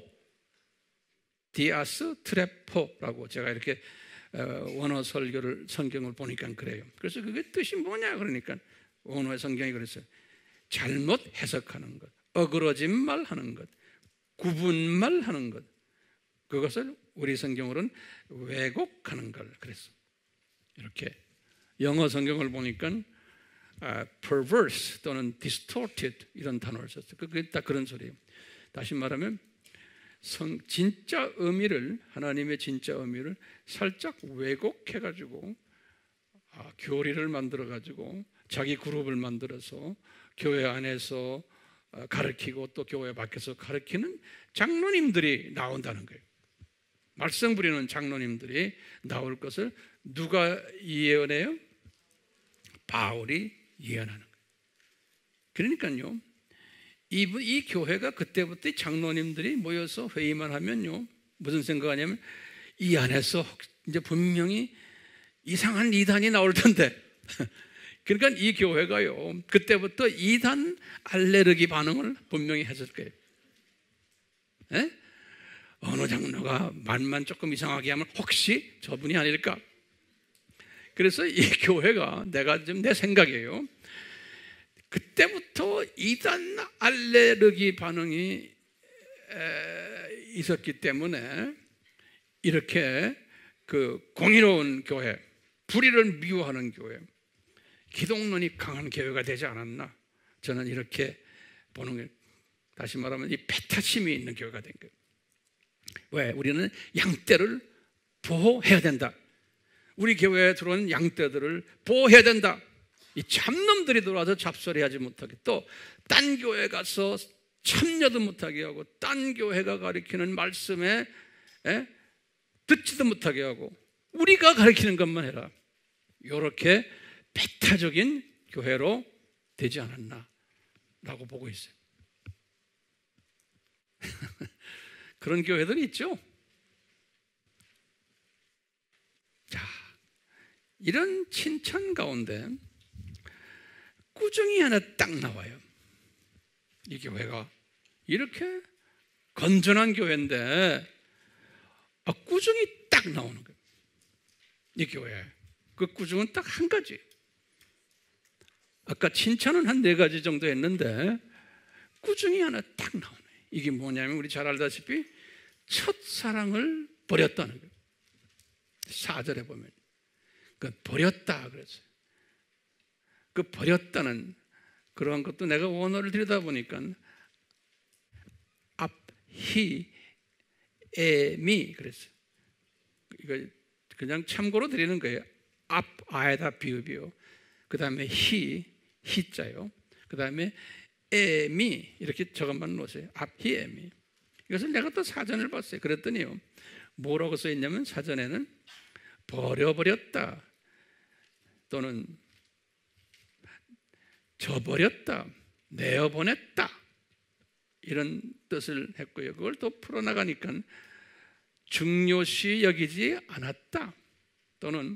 디아스 트랩호라고 제가 이렇게 원어 설교를 성경을 보니까 그래요. 그래서 그게 뜻이 뭐냐 그러니까 원어의 성경이 그랬어요. 잘못 해석하는 것, 어그러진 말 하는 것, 구분말 하는 것, 그것을 우리 성경으로는 왜곡하는 걸 그랬어. 이렇게 영어 성경을 보니까 uh, perverse 또는 distorted 이런 단어를 썼어요. 그게 딱 그런 소리예요. 다시 말하면 성, 진짜 의미를, 하나님의 진짜 의미를 살짝 왜곡해가지고 아, 교리를 만들어가지고 자기 그룹을 만들어서 교회 안에서 가르치고 또 교회 밖에서 가르치는 장로님들이 나온다는 거예요. 말씀 부리는 장로님들이 나올 것을 누가 예언해요? 바울이 예언하는 거예요. 그러니까요, 이, 이 교회가 그때부터 장로님들이 모여서 회의만 하면요, 무슨 생각하냐면 이 안에서 이제 분명히 이상한 이단이 나올 텐데 그러니까 이 교회가요 그때부터 이단 알레르기 반응을 분명히 했을 거예요. 에? 어느 장로가 말만 조금 이상하게 하면 혹시 저분이 아닐까? 그래서 이 교회가, 내가 지금 내 생각이에요, 그때부터 이단 알레르기 반응이 있었기 때문에 이렇게 그 공의로운 교회, 불의를 미워하는 교회, 기독론이 강한 교회가 되지 않았나, 저는 이렇게 보는 게, 다시 말하면 이 패타심이 있는 교회가 된 거예요. 왜? 우리는 양떼를 보호해야 된다. 우리 교회에 들어온 양떼들을 보호해야 된다. 이 참놈들이 들어와서 잡소리하지 못하게, 또 딴 교회 가서 참여도 못하게 하고, 딴 교회가 가르치는 말씀에 에? 듣지도 못하게 하고 우리가 가르치는 것만 해라. 이렇게 배타적인 교회로 되지 않았나 라고 보고 있어요. 그런 교회들이 있죠. 자, 이런 칭찬 가운데 꾸중이 하나 딱 나와요. 이 교회가 이렇게 건전한 교회인데 아, 꾸중이 딱 나오는 거예요. 이 교회 그 꾸중은 딱 한 가지. 아까 칭찬은 한 네 가지 정도 했는데 꾸중이 하나 딱 나오네. 이게 뭐냐면 우리 잘 알다시피 첫사랑을 버렸다는 거예요. 사 절에 보면 그 버렸다 그랬어요. 그 버렸다는 그러한 것도 내가 원어를 들여다보니까 앞, 히, 에, 미 그랬어요. 이거 그냥 참고로 드리는 거예요. 앞, 아에다 비읍이요. 그 다음에 히, 히자요. 그 다음에 에, 미 이렇게 저것만 놓으세요. 앞, 히, 에, 미. 이것을 내가 또 사전을 봤어요. 그랬더니요, 뭐라고 써 있냐면 사전에는 버려버렸다 또는 저버렸다, 내어보냈다 이런 뜻을 했고요. 그걸 또 풀어나가니까 중요시 여기지 않았다 또는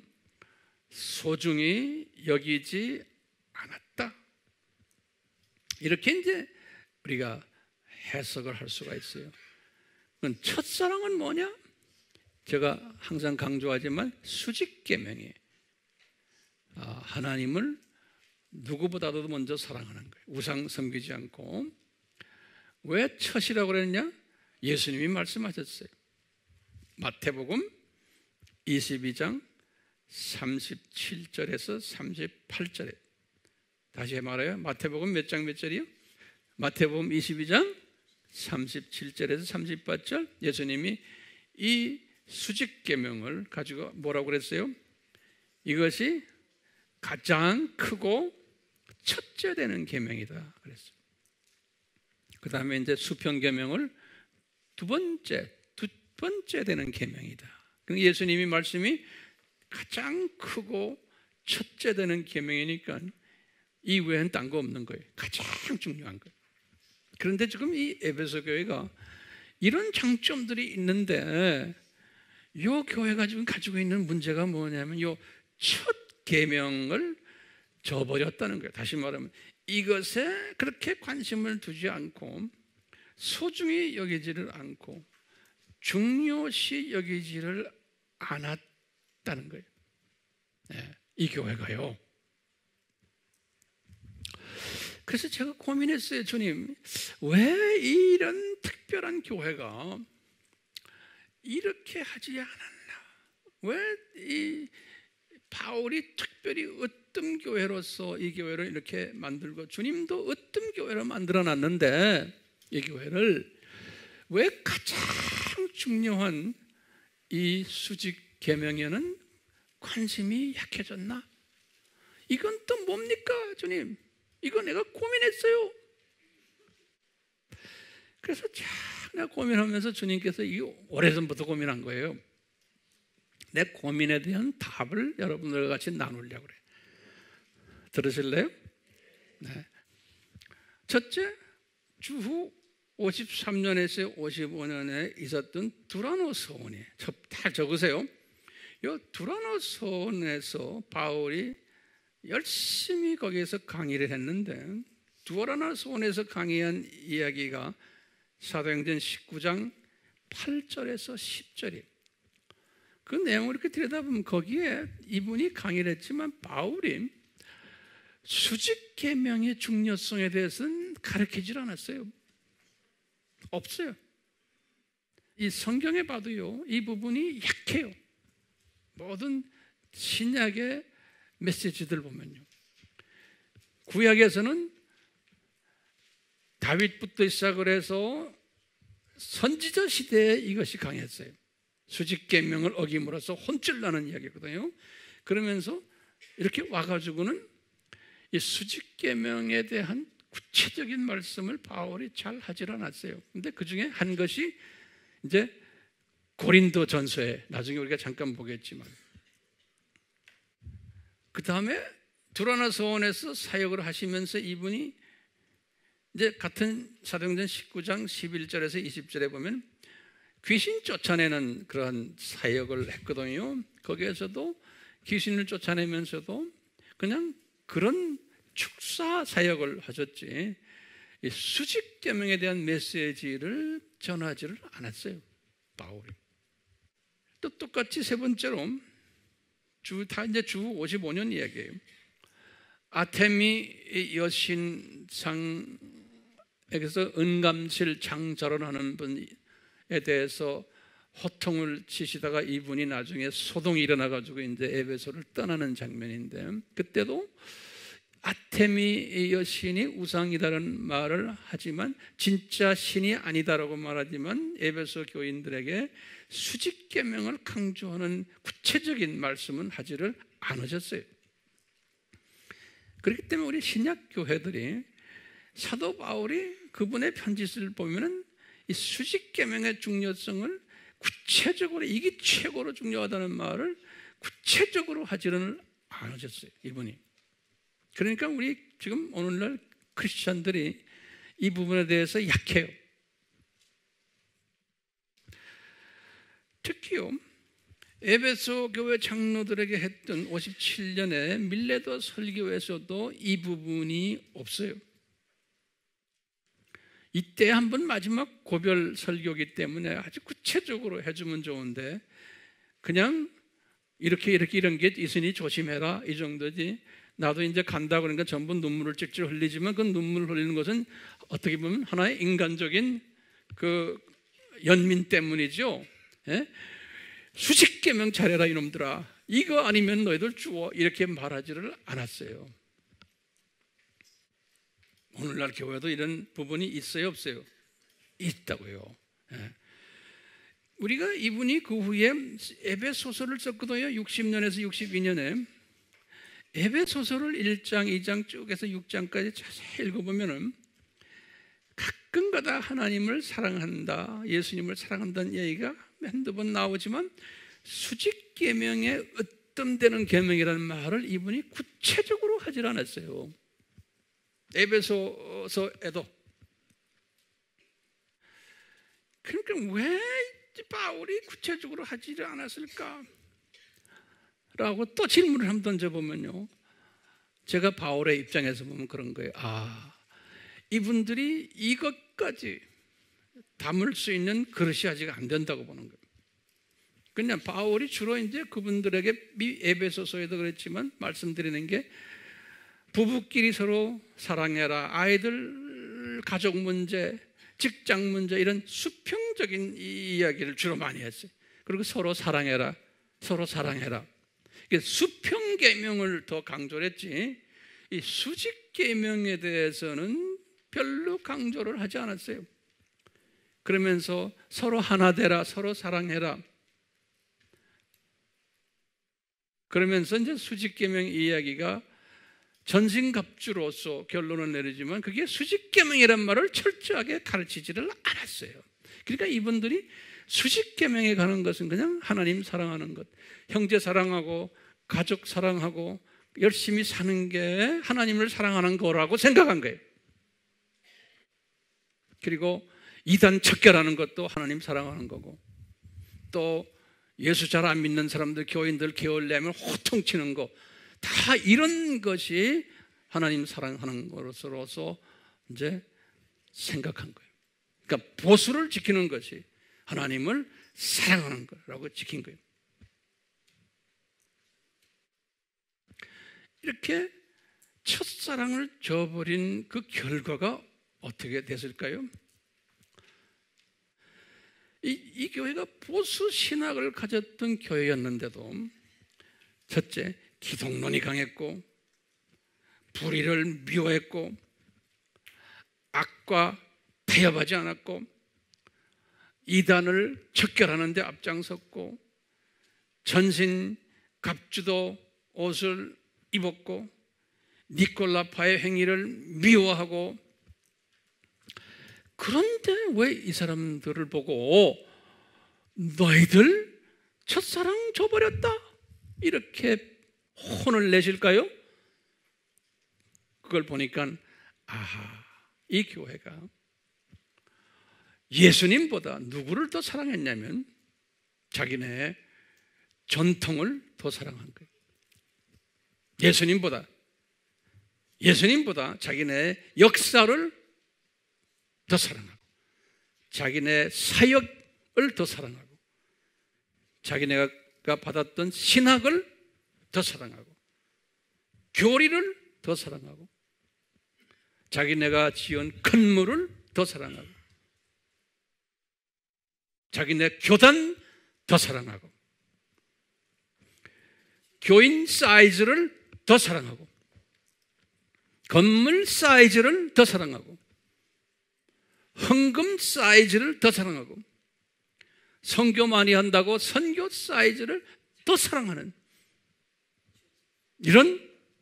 소중히 여기지 않았다, 이렇게 이제 우리가 해석을 할 수가 있어요. 그건 첫사랑은 뭐냐? 제가 항상 강조하지만 수직계명이에요. 아, 하나님을 누구보다도 먼저 사랑하는 거예요. 우상 섬기지 않고. 왜 첫이라고 그랬냐? 예수님이 말씀하셨어요. 마태복음 이십이 장 삼십칠 절에서 삼십팔 절에 다시 말해요. 마태복음 몇 장 몇 절이요? 마태복음 이십이 장 삼십칠 절에서 삼십팔 절, 예수님이 이 수직계명을 가지고 뭐라고 그랬어요? 이것이 가장 크고 첫째 되는 계명이다 그랬어요. 그 다음에 이제 수평계명을 두 번째, 두 번째 되는 계명이다. 예수님이 말씀이 가장 크고 첫째 되는 계명이니까 이 외엔 딴 거 없는 거예요. 가장 중요한 거예요. 그런데 지금 이 에베소 교회가 이런 장점들이 있는데 이 교회가 지금 가지고 있는 문제가 뭐냐면 이 첫 계명을 저버렸다는 거예요. 다시 말하면 이것에 그렇게 관심을 두지 않고 소중히 여기지를 않고 중요시 여기지를 않았다는 거예요. 네, 이 교회가요. 그래서 제가 고민했어요. 주님, 왜 이런 특별한 교회가 이렇게 하지 않았나? 왜 이 바울이 특별히 으뜸 교회로서 이 교회를 이렇게 만들고 주님도 으뜸 교회로 만들어놨는데 이 교회를 왜 가장 중요한 이 수직 계명에는 관심이 약해졌나? 이건 또 뭡니까, 주님? 이거 내가 고민했어요. 그래서 참 내가 고민하면서 주님께서 이 오래전부터 고민한 거예요. 내 고민에 대한 답을 여러분들과 같이 나누려고 그래요. 들으실래요? 네. 첫째, 주후 오십삼 년에서 오십오 년에 있었던 두라노 서원이에요. 다 적으세요. 이 두라노 서원에서 바울이 열심히 거기에서 강의를 했는데 두라노 서원에서 강의한 이야기가 사도행전 십구 장 팔 절에서 십 절이에요. 그 내용을 이렇게 들여다보면 거기에 이분이 강의를 했지만 바울이 수직계명의 중요성에 대해서는 가르치질 않았어요. 없어요. 이 성경에 봐도요, 이 부분이 약해요. 모든 신약의 메시지들 보면요, 구약에서는 다윗부터 시작을 해서 선지자 시대에 이것이 강했어요. 수직계명을 어김으로써 혼쭐나는 이야기거든요. 그러면서 이렇게 와가지고는 이 수직계명에 대한 구체적인 말씀을 바울이 잘 하질 않았어요. 근데 그 중에 한 것이 이제 고린도 전서에 나중에 우리가 잠깐 보겠지만, 그 다음에 두라노 서원에서 사역을 하시면서 이분이 이제 같은 사도행전 십구 장 십일 절에서 이십 절에 보면 귀신 쫓아내는 그런 사역을 했거든요. 거기에서도 귀신을 쫓아내면서도 그냥 그런 축사 사역을 하셨지 이 수직계명에 대한 메시지를 전하지를 않았어요, 바울이. 또 똑같이 세 번째로 주 다 이제 주 오십오 년 이야기예요. 아테미 여신상에서 은감실 장자론하는 분에 대해서 호통을 치시다가 이분이 나중에 소동이 일어나가지고 이제 에베소를 떠나는 장면인데, 그때도 아테미 여신이 우상이다라는 말을 하지만 진짜 신이 아니다라고 말하지만 에베소 교인들에게 수직 계명을 강조하는 구체적인 말씀은 하지를 않으셨어요. 그렇기 때문에 우리 신약 교회들이 사도 바울이 그분의 편지를 보면은 이 수직 계명의 중요성을 구체적으로, 이게 최고로 중요하다는 말을 구체적으로 하지는 않으셨어요, 이분이. 그러니까 우리 지금 오늘날 크리스찬들이 이 부분에 대해서 약해요. 특히요, 에베소 교회 장로들에게 했던 오십칠 년의 밀레도 설교에서도 이 부분이 없어요. 이때 한번 마지막 고별 설교이기 때문에 아주 구체적으로 해주면 좋은데 그냥 이렇게 이렇게 이런 게 있으니 조심해라 이 정도지, 나도 이제 간다 그러니까 전부 눈물을 찔찔 흘리지만 그 눈물 흘리는 것은 어떻게 보면 하나의 인간적인 그 연민 때문이죠. 예? 수직계명 잘해라 이놈들아, 이거 아니면 너희들 죽어, 이렇게 말하지를 않았어요. 오늘날 교회도 이런 부분이 있어요, 없어요? 있다고요. 예. 우리가 이분이 그 후에 에베소서를 썼거든요. 육십 년에서 육십이 년에 에베소서를 일 장, 이 장 쭉 해서 육 장까지 자세히 읽어보면은 가끔가다 하나님을 사랑한다, 예수님을 사랑한다는 얘기가 한두 번 나오지만 수직 계명에 으뜸되는 계명이라는 말을 이분이 구체적으로 하질 않았어요. 에베소서에도. 그러니까 왜 바울이 구체적으로 하지를 않았을까? 라고 또 질문을 한번 던져보면요, 제가 바울의 입장에서 보면 그런 거예요. 아, 이분들이 이것까지 담을 수 있는 그릇이 아직 안 된다고 보는 거예요. 그냥 바울이 주로 이제 그분들에게 에베소서에도 그랬지만 말씀드리는 게 부부끼리 서로 사랑해라, 아이들 가족 문제, 직장 문제, 이런 수평적인 이야기를 주로 많이 했어요. 그리고 서로 사랑해라, 서로 사랑해라. 수평 계명을 더 강조를 했지 이 수직 계명에 대해서는 별로 강조를 하지 않았어요. 그러면서 서로 하나 되라, 서로 사랑해라. 그러면서 이제 수직 계명 이야기가 전신갑주로서 결론을 내리지만 그게 수직 계명이란 말을 철저하게 가르치지를 않았어요. 그러니까 이분들이 수직 계명에 가는 것은 그냥 하나님 사랑하는 것, 형제 사랑하고 가족 사랑하고 열심히 사는 게 하나님을 사랑하는 거라고 생각한 거예요. 그리고 이단 척결하는 것도 하나님 사랑하는 거고, 또 예수 잘 안 믿는 사람들, 교인들 게을리하면 호통치는 거, 다 이런 것이 하나님 사랑하는 것으로서 이제 생각한 거예요. 그러니까 보수를 지키는 것이 하나님을 사랑하는 거라고 지킨 거예요. 이렇게 첫사랑을 저버린 그 결과가 어떻게 됐을까요? 이, 이 교회가 보수 신학을 가졌던 교회였는데도 첫째, 기독론이 강했고 불의를 미워했고 악과 타협하지 않았고 이단을 척결하는 데 앞장섰고 전신 갑주도 옷을 입었고 니콜라파의 행위를 미워하고, 그런데 왜 이 사람들을 보고 너희들 첫사랑 저버렸다 이렇게 혼을 내실까요? 그걸 보니까 아하, 이 교회가 예수님보다 누구를 더 사랑했냐면 자기네 전통을 더 사랑한 거예요. 예수님보다 예수님보다 자기네 역사를 더 사랑하고 자기네 사역을 더 사랑하고 자기네가 받았던 신학을 더 사랑하고 교리를 더 사랑하고 자기네가 지은 건물을 더 사랑하고 자기네 교단 더 사랑하고, 교인 사이즈를 더 사랑하고, 건물 사이즈를 더 사랑하고, 헌금 사이즈를 더 사랑하고, 선교 많이 한다고 선교 사이즈를 더 사랑하는 이런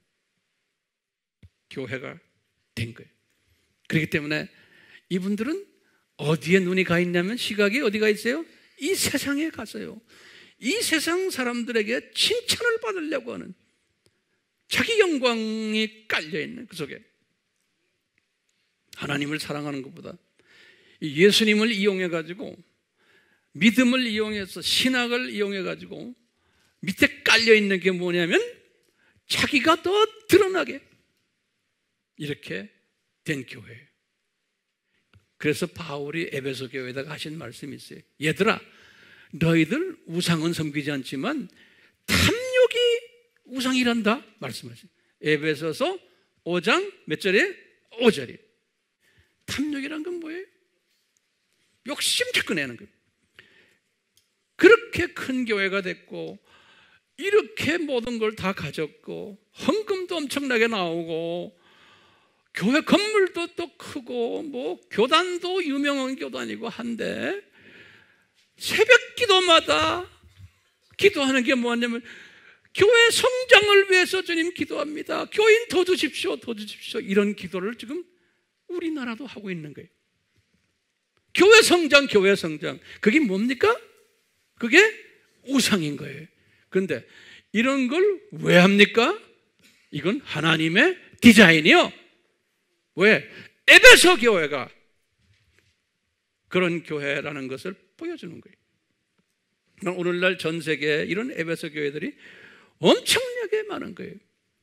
교회가 된 거예요. 그렇기 때문에 이분들은 어디에 눈이 가 있냐면, 시각이 어디가 있어요? 이 세상에 가서요, 이 세상 사람들에게 칭찬을 받으려고 하는, 자기 영광이 깔려있는 그 속에 하나님을 사랑하는 것보다 예수님을 이용해가지고, 믿음을 이용해서, 신학을 이용해가지고 밑에 깔려있는 게 뭐냐면 자기가 더 드러나게 이렇게 된 교회예요. 그래서 바울이 에베소 교회에다가 하신 말씀이 있어요. 얘들아, 너희들 우상은 섬기지 않지만 탐욕이 우상이란다 말씀하세요. 에베소서 오 장 몇 절이에요? 오 절이에요. 탐욕이란 건 뭐예요? 욕심 자꾸 내는 거예요. 그렇게 큰 교회가 됐고, 이렇게 모든 걸 다 가졌고, 헌금도 엄청나게 나오고, 교회 건물도 또 크고, 뭐 교단도 유명한 교단이고 한데, 새벽 기도마다 기도하는 게 뭐냐면, 교회 성장을 위해서 주님 기도합니다, 교인 더 주십시오, 더 주십시오, 이런 기도를 지금 우리나라도 하고 있는 거예요. 교회 성장, 교회 성장. 그게 뭡니까? 그게 우상인 거예요. 그런데 이런 걸 왜 합니까? 이건 하나님의 디자인이요. 왜? 에베소 교회가 그런 교회라는 것을 보여주는 거예요. 오늘날 전 세계에 이런 에베소 교회들이 엄청나게 많은 거예요.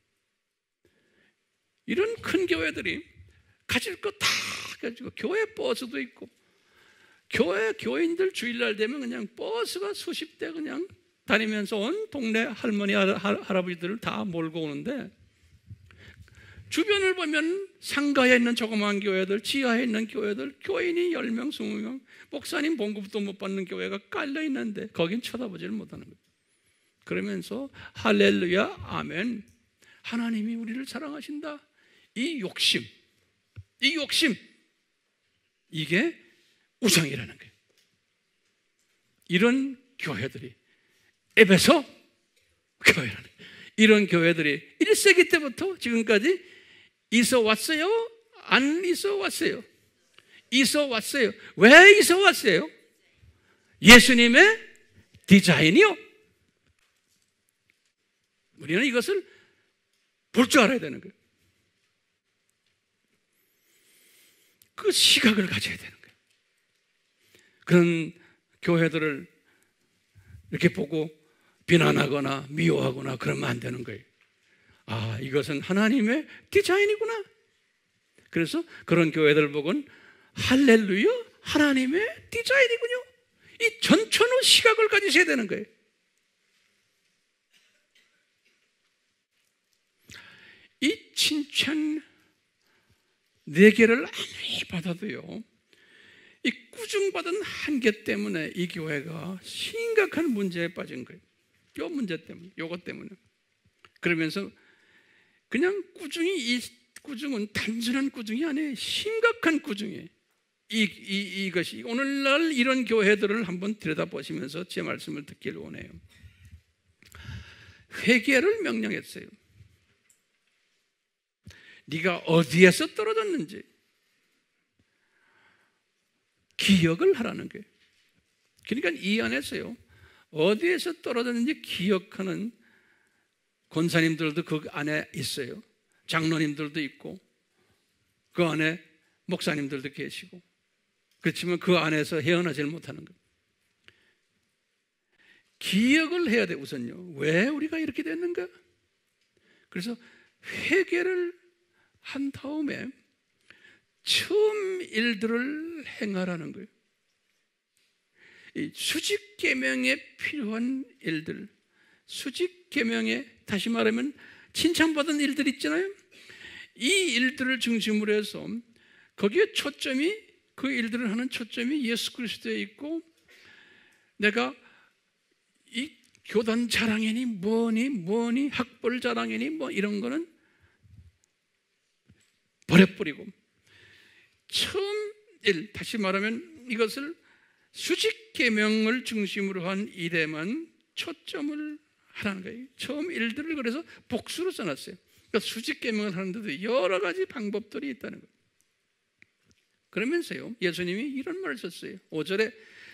이런 큰 교회들이 가질 거 다 가지고, 교회 버스도 있고, 교회 교인들 주일날 되면 그냥 버스가 수십 대 그냥 다니면서 온 동네 할머니 할아버지들을 다 몰고 오는데, 주변을 보면 상가에 있는 조그마한 교회들, 지하에 있는 교회들, 교인이 열 명, 이십 명, 목사님 봉급도 못 받는 교회가 깔려 있는데 거긴 쳐다보지를 못하는 거예요. 그러면서 할렐루야, 아멘, 하나님이 우리를 사랑하신다, 이 욕심, 이 욕심, 이게 우상이라는 거예요. 이런 교회들이 에베소 교회라는 거예요. 이런 교회들이 일 세기 때부터 지금까지 있어 왔어요? 안 있어 왔어요? 있어 왔어요. 왜 있어 왔어요? 예수님의 디자인이요. 우리는 이것을 볼 줄 알아야 되는 거예요. 그 시각을 가져야 되는 거예요. 그런 교회들을 이렇게 보고 비난하거나 미워하거나 그러면 안 되는 거예요. 아, 이것은 하나님의 디자인이구나. 그래서 그런 교회들 보고는 할렐루야, 하나님의 디자인이군요. 이 전천후 시각을 가지셔야 되는 거예요. 이 칭찬 네 개를 아무리 받아도요, 이 꾸중받은 한계 때문에 이 교회가 심각한 문제에 빠진 거예요. 이 문제 때문에, 요것 때문에. 그러면서 그냥 꾸중이, 이 꾸중은 단순한 꾸중이 아니에요. 심각한 꾸중이에요. 이, 이, 이것이 오늘날 이런 교회들을 한번 들여다보시면서 제 말씀을 듣기를 원해요. 회개를 명령했어요. 네가 어디에서 떨어졌는지 기억을 하라는 거예요. 그러니까 이 안에서요, 어디에서 떨어졌는지 기억하는 권사님들도 그 안에 있어요. 장로님들도 있고, 그 안에 목사님들도 계시고. 그렇지만 그 안에서 헤어나질 못하는 거예요. 기억을 해야 돼, 우선요. 왜 우리가 이렇게 됐는가? 그래서 회개를 한 다음에 처음 일들을 행하라는 거예요. 이 수직 계명에 필요한 일들, 수직 계명에, 다시 말하면 칭찬받은 일들 있잖아요. 이 일들을 중심으로 해서 거기에 초점이, 그 일들을 하는 초점이 예수 그리스도에 있고, 내가 이 교단 자랑이니 뭐니 뭐니 학벌 자랑이니 뭐 이런 거는 버려버리고 처음 일, 다시 말하면 이것을 수직 계명을 중심으로 한 일에만 초점을 하라는 거예요. 처음 일들을 그래서 복수로 써놨어요. 그러니까 수직 계명을 하는데도 여러 가지 방법들이 있다는 거예요. 그러면서요, 예수님이 이런 말을 썼어요. 오 절에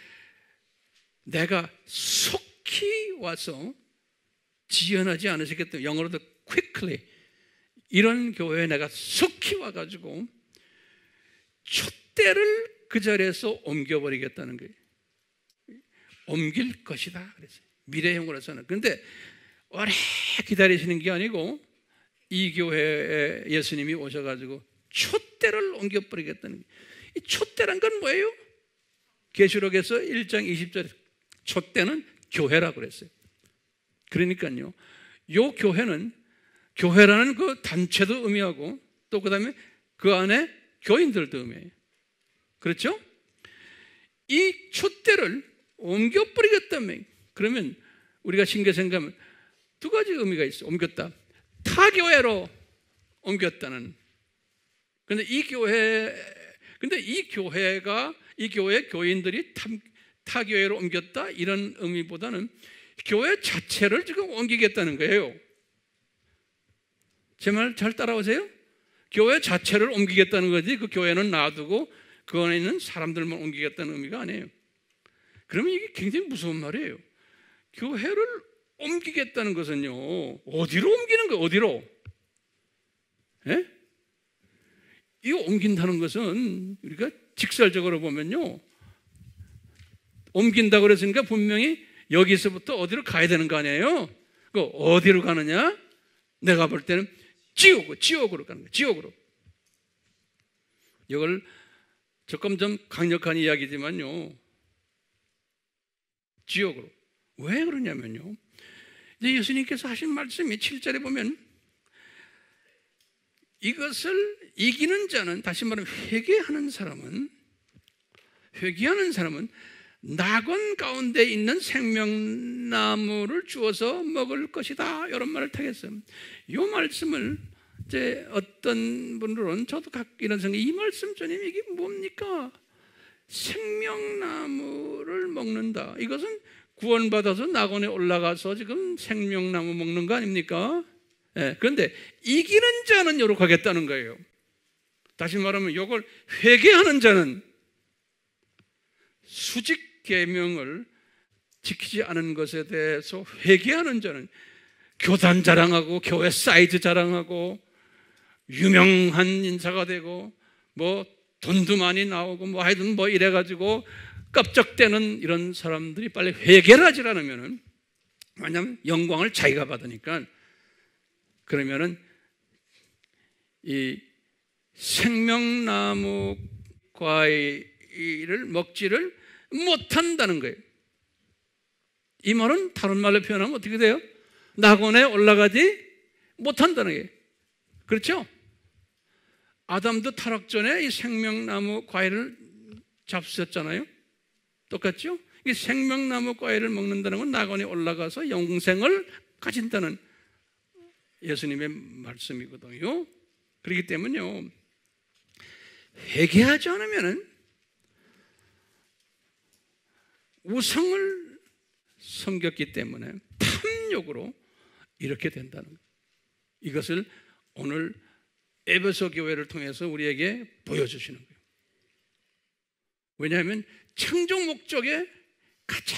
내가 속히 와서 지연하지 않으시겠다. 영어로도 quickly. 이런 교회에 내가 속히 와가지고 촛대를 그 자리에서 옮겨버리겠다는 거예요. 옮길 것이다 그랬어요. 미래형으로서는. 그런데 오래 기다리시는 게 아니고 이 교회에 예수님이 오셔가지고 촛대를 옮겨버리겠다는 거예요. 이 촛대란 건 뭐예요? 계시록에서 일 장 이십 절에 촛대는 교회라고 그랬어요. 그러니까요, 요 교회는 교회라는 그 단체도 의미하고 또 그 다음에 그 안에 교인들도 의미해요. 그렇죠? 이 촛대를 옮겨버리겠다면, 그러면 우리가 신개생각하면 두 가지 의미가 있어. 옮겼다. 타 교회로 옮겼다는. 그런데 이 교회, 근데 이 교회가, 이 교회 교인들이 타, 타 교회로 옮겼다 이런 의미보다는 교회 자체를 지금 옮기겠다는 거예요. 제 말 잘 따라오세요? 교회 자체를 옮기겠다는 거지 그 교회는 놔두고 그 안에 있는 사람들만 옮기겠다는 의미가 아니에요. 그러면 이게 굉장히 무서운 말이에요. 교회를 옮기겠다는 것은요, 어디로 옮기는 거예요? 어디로? 예? 이 옮긴다는 것은 우리가 직설적으로 보면요, 옮긴다고 그랬으니까 분명히 여기서부터 어디로 가야 되는 거 아니에요? 그 어디로 가느냐? 내가 볼 때는 지옥, 지옥으로 가는 거예요. 지옥으로. 이걸 조금 좀 강력한 이야기지만요, 지옥으로. 왜 그러냐면요, 이제 예수님께서 하신 말씀이 칠 절에 보면 이것을 이기는 자는, 다시 말하면 회개하는 사람은, 회개하는 사람은 낙원 가운데 있는 생명나무를 주어서 먹을 것이다, 이런 말을 타겠어요. 이 말씀을 이제 어떤 분들은, 저도 각 이런 생각, 이 말씀 주님 이게 뭡니까? 생명나무를 먹는다. 이것은 구원받아서 낙원에 올라가서 지금 생명나무 먹는 거 아닙니까? 예, 그런데 이기는 자는 요로 가겠다는 거예요. 다시 말하면 이걸 회개하는 자는, 수직 계명을 지키지 않은 것에 대해서 회개하는 자는 교단 자랑하고 교회 사이즈 자랑하고 유명한 인사가 되고 뭐 돈도 많이 나오고 뭐 하여튼 뭐 이래가지고 껍적대는 이런 사람들이 빨리 회개를 하지 않으면은, 왜냐하면 영광을 자기가 받으니까, 그러면은 이 생명나무 과일을 먹지를 못한다는 거예요. 이 말은 다른 말로 표현하면 어떻게 돼요? 낙원에 올라가지 못한다는 거예요. 그렇죠? 아담도 타락 전에 이 생명나무 과일을 잡수셨잖아요. 똑같죠? 이 생명나무 과일을 먹는다는 건 낙원에 올라가서 영생을 가진다는 예수님의 말씀이거든요. 그렇기 때문에요, 회개하지 않으면은 우상을 섬겼기 때문에 탐욕으로 이렇게 된다는 거예요. 이것을 오늘 에베소 교회를 통해서 우리에게 보여주시는 거예요. 왜냐하면 창조 목적의 가장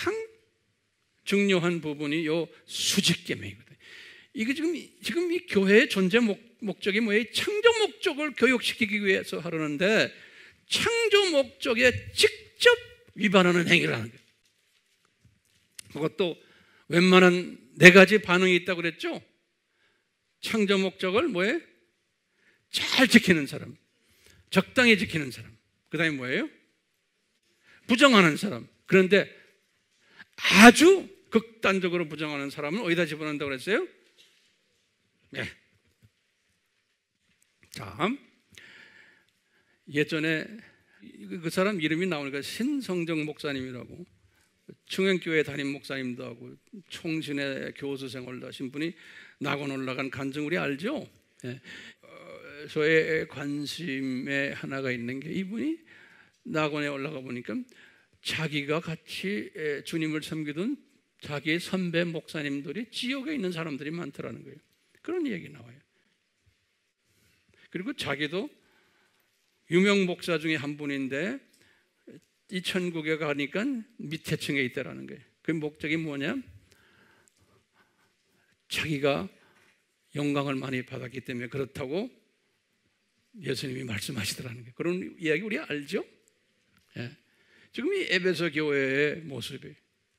중요한 부분이 요 수직계명이거든요. 이게 지금, 지금 이 교회의 존재 목, 목적이 뭐예요? 창조 목적을 교육시키기 위해서 하려는데 창조 목적에 직접 위반하는 행위를 하는 거예요. 그것도 웬만한 네 가지 반응이 있다고 그랬죠? 창조 목적을 뭐예요? 잘 지키는 사람, 적당히 지키는 사람, 그 다음에 뭐예요? 부정하는 사람. 그런데 아주 극단적으로 부정하는 사람은 어디다 집어넣는다고 그랬어요? 네. 자, 예전에 그 사람 이름이 나오니까 신성정 목사님이라고 청년교회 담임 목사님도 하고 총신의 교수 생활도 하신 분이 낙원 올라간 간증 우리 알죠? 예. 어, 저의 관심에 하나가 있는 게 이분이 낙원에 올라가 보니까 자기가 같이 주님을 섬기던 자기의 선배 목사님들이 지옥에 있는 사람들이 많더라는 거예요. 그런 얘기 나와요. 그리고 자기도 유명 목사 중에 한 분인데 이 천국에 가니까 밑에 층에 있다라는 거예요. 그 목적이 뭐냐? 자기가 영광을 많이 받았기 때문에 그렇다고 예수님이 말씀하시더라는 거예요. 그런 이야기 우리 알죠? 예. 지금 이 에베소 교회의 모습이.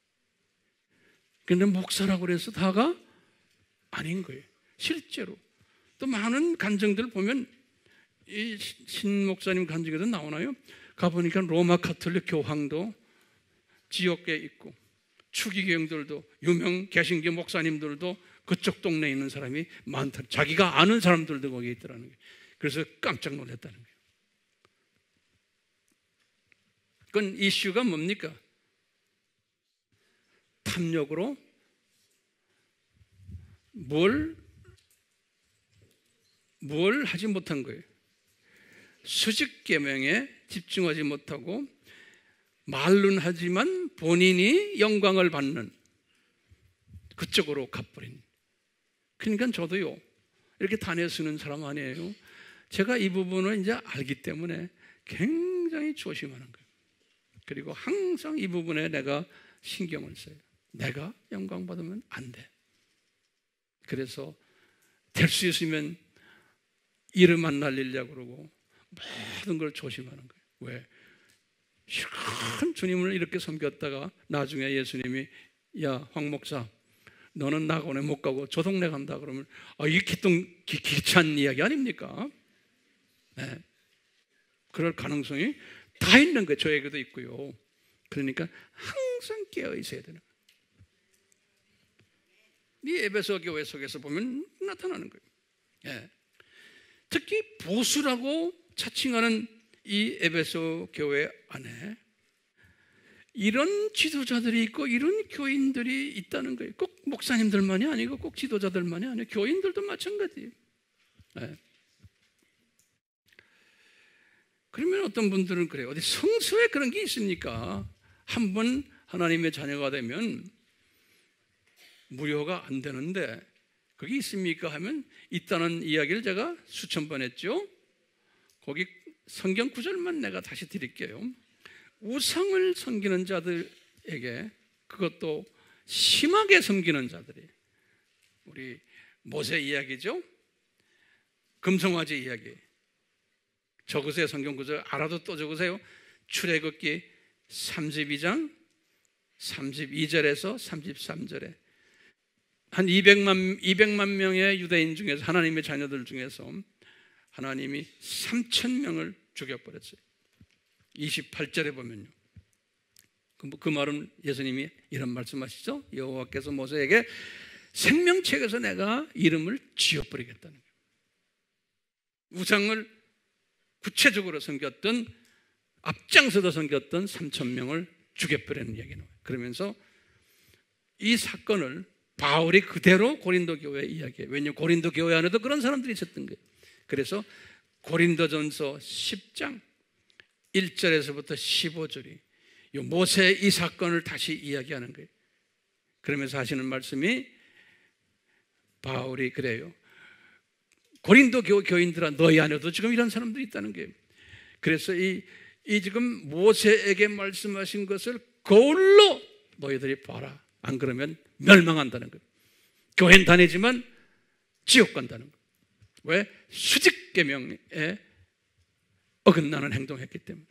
그런데 목사라고 그래서 다가 아닌 거예요. 실제로. 또 많은 간증들 보면 이 신 목사님 간증에도 나오나요? 가보니까 로마 가톨릭 교황도 지역에 있고 추기경들도 유명 개신교 목사님들도 그쪽 동네에 있는 사람이 많다. 자기가 아는 사람들도 거기에 있더라는 거예요. 그래서 깜짝 놀랐다는 거예요. 그건 이슈가 뭡니까? 탐욕으로 뭘, 뭘 하지 못한 거예요. 수직계명에 집중하지 못하고 말은 하지만 본인이 영광을 받는 그쪽으로 가버린. 그러니까 저도요 이렇게 단에 쓰는 사람 아니에요. 제가 이 부분을 이제 알기 때문에 굉장히 조심하는 거예요. 그리고 항상 이 부분에 내가 신경을 써요. 내가 영광 받으면 안 돼. 그래서 될 수 있으면 이름 안 날리려고 그러고 모든 걸 조심하는 거예요. 왜? 큰 주님을 이렇게 섬겼다가 나중에 예수님이 야, 황 목사 너는 낙원에 못 가고 저 동네 간다 그러면 아, 이게 기똥, 기, 기찬 이야기 아닙니까? 네. 그럴 가능성이 다 있는 거예요. 저에게도 있고요. 그러니까 항상 깨어 있어야 되는 거예요. 이 에베소 교회 속에서 보면 나타나는 거예요. 예. 특히 보수라고 자칭하는 이 에베소 교회 안에 이런 지도자들이 있고 이런 교인들이 있다는 거예요. 꼭 목사님들만이 아니고 꼭 지도자들만이 아니고 교인들도 마찬가지예요. 예. 그러면 어떤 분들은 그래요. 어디 성서에 그런 게 있습니까? 한 번 하나님의 자녀가 되면 무효가 안 되는데 그게 있습니까? 하면 있다는 이야기를 제가 수천 번 했죠. 거기 성경 구절만 내가 다시 드릴게요. 우상을 섬기는 자들에게 그것도 심하게 섬기는 자들이 우리 모세 이야기죠. 금송아지 이야기. 적으세요. 성경 구절 알아도 또 적으세요. 출애굽기 삼십이 장 삼십이 절에서 삼십삼 절에 한 이백만, 이백만 명의 유대인 중에서 하나님의 자녀들 중에서 하나님이 삼천 명을 죽여버렸어요. 이십팔 절에 보면요. 그, 그 말은 예수님이 이런 말씀하시죠. 여호와께서 모세에게 생명책에서 내가 이름을 지워버리겠다는 거예요. 우상을 구체적으로 섬겼던 앞장서서 섬겼던 삼천 명을 죽여버리는 얘기는 그러면서 이 사건을 바울이 그대로 고린도 교회에 이야기해요. 왜냐하면 고린도 교회 안에도 그런 사람들이 있었던 거예요. 그래서 고린도전서 십 장 일 절에서부터 십오 절이 이 모세의 이 사건을 다시 이야기하는 거예요. 그러면서 하시는 말씀이 바울이 그래요. 고린도 교, 교인들아 너희 안에도 지금 이런 사람들이 있다는 거예요. 그래서 이, 이 지금 모세에게 말씀하신 것을 거울로 너희들이 봐라. 안 그러면 멸망한다는 거예요. 교회는 다니지만 지옥 간다는 거예요. 왜? 수직계명에 어긋나는 행동했기 때문에.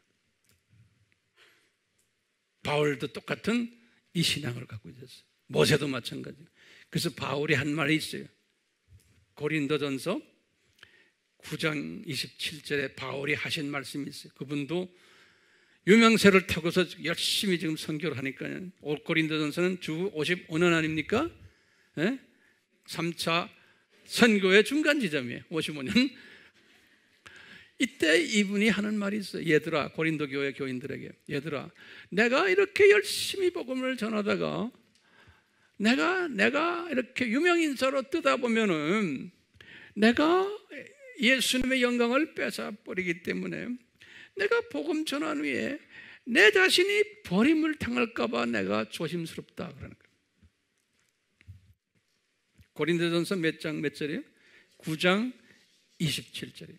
바울도 똑같은 이 신앙을 갖고 있었어요. 모세도 마찬가지예요. 그래서 바울이 한 말이 있어요. 고린도전서 구 장 이십칠 절에 바울이 하신 말씀이 있어요. 그분도 유명세를 타고서 열심히 지금 선교를 하니까요. 고린도전서는 주 오십오 년 아닙니까? 예? 삼 차 선교의 중간 지점이에요. 오십오 년. 이때 이분이 하는 말이 있어요. 얘들아, 고린도 교회 교인들에게, 얘들아, 내가 이렇게 열심히 복음을 전하다가 내가 내가 이렇게 유명인사로 뜨다 보면은 내가 예수님의 영광을 뺏어버리기 때문에 내가 복음 전한 후에 내 자신이 버림을 당할까 봐 내가 조심스럽다 그러는 거예요. 고린도전서 몇 장 몇 절이에요? 구 장 이십칠 절이에요.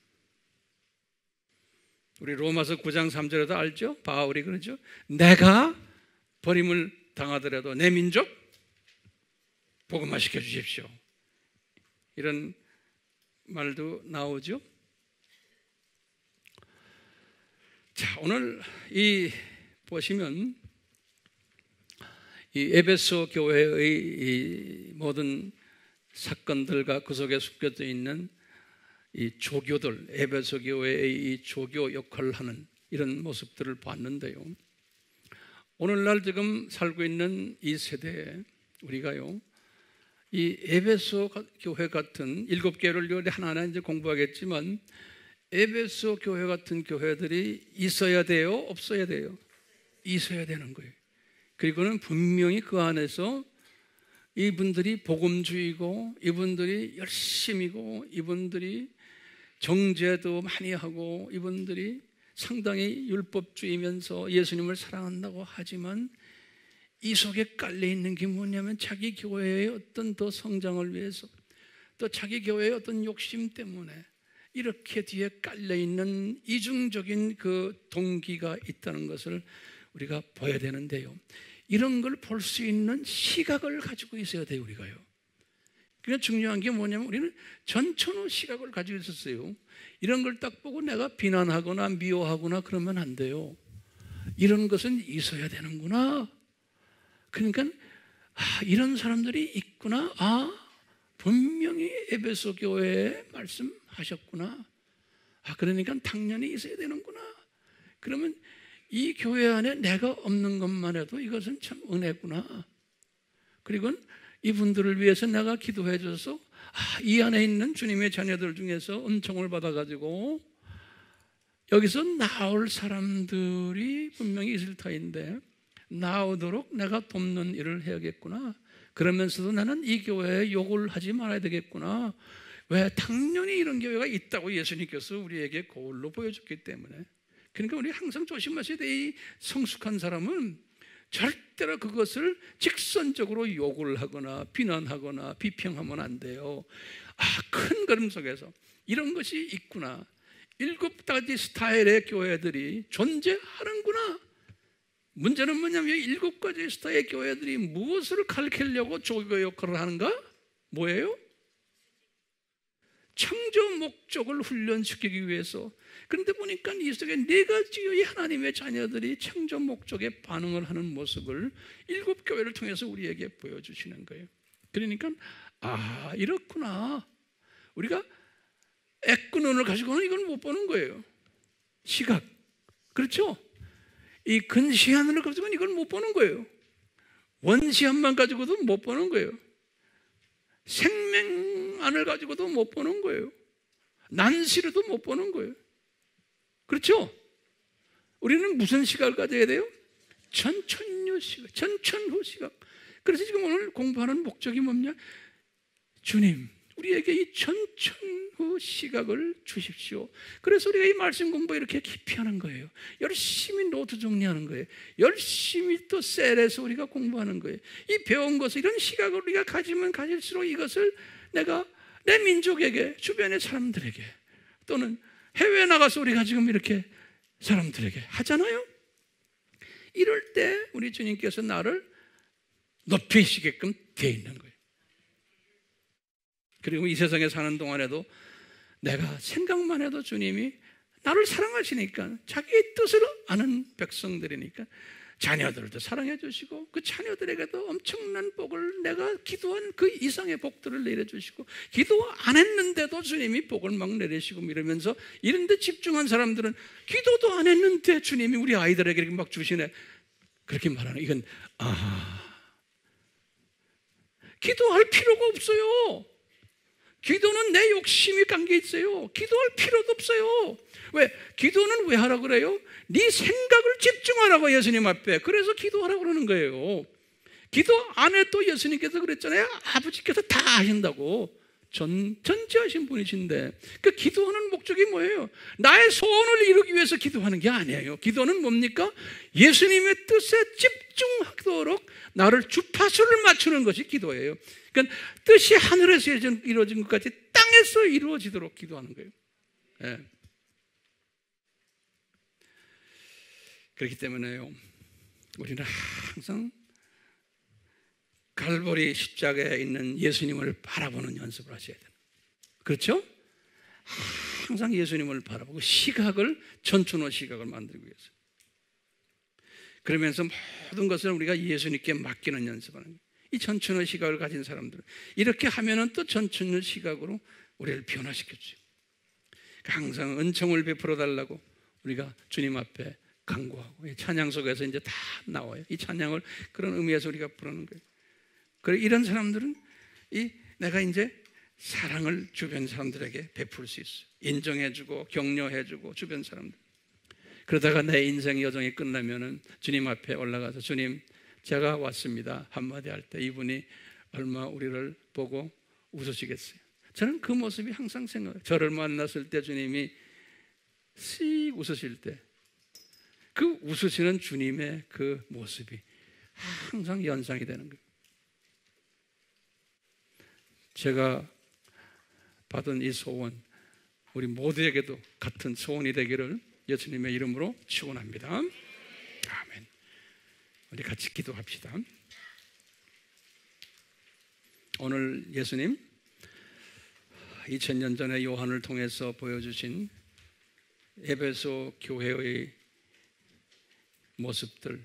우리 로마서 구 장 삼 절에도 알죠? 바울이 그러죠. 내가 버림을 당하더라도 내 민족 복음화 시켜주십시오. 이런 말도 나오죠. 자, 오늘 이 보시면 이 에베소 교회의 이 모든 사건들과 그 속에 숨겨져 있는 이 조교들, 에베소 교회의 이 조교 역할을 하는 이런 모습들을 봤는데요. 오늘날 지금 살고 있는 이 세대에 우리가요, 이 에베소 교회 같은 일곱 개를 하나하나 이제 공부하겠지만 에베소 교회 같은 교회들이 있어야 돼요? 없어야 돼요? 있어야 되는 거예요. 그리고는 분명히 그 안에서 이분들이 복음주의고 이분들이 열심이고 이분들이 정죄도 많이 하고 이분들이 상당히 율법주의면서 예수님을 사랑한다고 하지만 이 속에 깔려있는 게 뭐냐면 자기 교회의 어떤 더 성장을 위해서 또 자기 교회의 어떤 욕심 때문에 이렇게 뒤에 깔려있는 이중적인 그 동기가 있다는 것을 우리가 봐야 되는데요. 이런 걸 볼 수 있는 시각을 가지고 있어야 돼요, 우리가요. 그러니까 중요한 게 뭐냐면 우리는 전천후 시각을 가지고 있었어요. 이런 걸 딱 보고 내가 비난하거나 미워하거나 그러면 안 돼요. 이런 것은 있어야 되는구나. 그러니까 아, 이런 사람들이 있구나. 아, 분명히 에베소 교회에 말씀하셨구나. 아, 그러니까 당연히 있어야 되는구나. 그러면 이 교회 안에 내가 없는 것만 해도 이것은 참 은혜구나. 그리고 이분들을 위해서 내가 기도해 줘서 아, 이 안에 있는 주님의 자녀들 중에서 은총을 받아가지고 여기서 나올 사람들이 분명히 있을 터인데 나오도록 내가 돕는 일을 해야겠구나. 그러면서도 나는 이 교회에 욕을 하지 말아야 되겠구나. 왜? 당연히 이런 교회가 있다고 예수님께서 우리에게 거울로 보여줬기 때문에. 그러니까 우리 항상 조심하셔야 돼. 이 성숙한 사람은 절대로 그것을 직선적으로 욕을 하거나 비난하거나 비평하면 안 돼요. 아, 큰 그림 속에서 이런 것이 있구나. 일곱 가지 스타일의 교회들이 존재하는구나. 문제는 뭐냐면 일곱 가지 스타일의 교회들이 무엇을 가르치려고 조교 역할을 하는가? 뭐예요? 창조 목적을 훈련시키기 위해서. 그런데 보니까 이 속에 네 가지의 하나님의 자녀들이 창조 목적에 반응을 하는 모습을 일곱 교회를 통해서 우리에게 보여주시는 거예요. 그러니까 아, 이렇구나. 우리가 애꾸 눈을 가지고는 이걸 못 보는 거예요. 시각. 그렇죠? 이 근시안을 가지고는 이걸 못 보는 거예요. 원시안만 가지고도 못 보는 거예요. 생명안을 가지고도 못 보는 거예요. 난시로도 못 보는 거예요. 그렇죠? 우리는 무슨 시각을 가져야 돼요? 전천후 시각, 전천후 시각. 그래서 지금 오늘 공부하는 목적이 뭐냐? 주님, 우리에게 이 전천후 시각을 주십시오. 그래서 우리가 이 말씀 공부 이렇게 깊이 하는 거예요. 열심히 노트 정리하는 거예요. 열심히 또 셀에서 우리가 공부하는 거예요. 이 배운 것을 이런 시각을 우리가 가지면 가질수록 이것을 내가 내 민족에게, 주변의 사람들에게 또는 해외에 나가서 우리가 지금 이렇게 사람들에게 하잖아요. 이럴 때 우리 주님께서 나를 높이시게끔 되어 있는 거예요. 그리고 이 세상에 사는 동안에도 내가 생각만 해도 주님이 나를 사랑하시니까 자기의 뜻을 아는 백성들이니까 자녀들도 사랑해 주시고 그 자녀들에게도 엄청난 복을 내가 기도한 그 이상의 복들을 내려주시고 기도 안 했는데도 주님이 복을 막 내리시고 이러면서 이런 데 집중한 사람들은 기도도 안 했는데 주님이 우리 아이들에게 이렇게 막 주시네. 그렇게 말하는 이건 아, 기도할 필요가 없어요. 기도는 내 욕심이 담겨 있어요. 기도할 필요도 없어요. 왜? 기도는 왜 하라고 그래요? 네 생각을 집중하라고 예수님 앞에. 그래서 기도하라고 그러는 거예요. 기도 안에 또 예수님께서 그랬잖아요. 아버지께서 다 하신다고. 전, 전지하신 분이신데 그 기도하는 목적이 뭐예요? 나의 소원을 이루기 위해서 기도하는 게 아니에요. 기도는 뭡니까? 예수님의 뜻에 집중하도록 나를 주파수를 맞추는 것이 기도예요. 그러니까 뜻이 하늘에서 이루어진 것까지 땅에서 이루어지도록 기도하는 거예요. 네. 그렇기 때문에요, 우리는 항상 갈보리 십자가에 있는 예수님을 바라보는 연습을 하셔야 돼요. 그렇죠? 항상 예수님을 바라보고 시각을, 전천후 시각을 만들기 위해서. 그러면서 모든 것을 우리가 예수님께 맡기는 연습을 하는 거예요. 이 전천후 시각을 가진 사람들은 이렇게 하면은 또 전천후 시각으로 우리를 변화시켜 주죠. 항상 은총을 베풀어 달라고 우리가 주님 앞에 간구하고, 이 찬양 속에서 이제 다 나와요. 이 찬양을 그런 의미에서 우리가 부르는 거예요. 그래, 이런 사람들은 이 내가 이제 사랑을 주변 사람들에게 베풀 수 있어요. 인정해주고 격려해주고 주변 사람들. 그러다가 내 인생 여정이 끝나면은 주님 앞에 올라가서 주님, 제가 왔습니다 한마디 할 때 이분이 얼마 우리를 보고 웃으시겠어요. 저는 그 모습이 항상 생각해요. 저를 만났을 때 주님이 씩 웃으실 때 그 웃으시는 주님의 그 모습이 항상 연상이 되는 거예요. 제가 받은 이 소원, 우리 모두에게도 같은 소원이 되기를 예수님의 이름으로 축원합니다. 아멘. 우리 같이 기도합시다. 오늘 예수님 이천 년 전에 요한을 통해서 보여주신 에베소 교회의 모습들,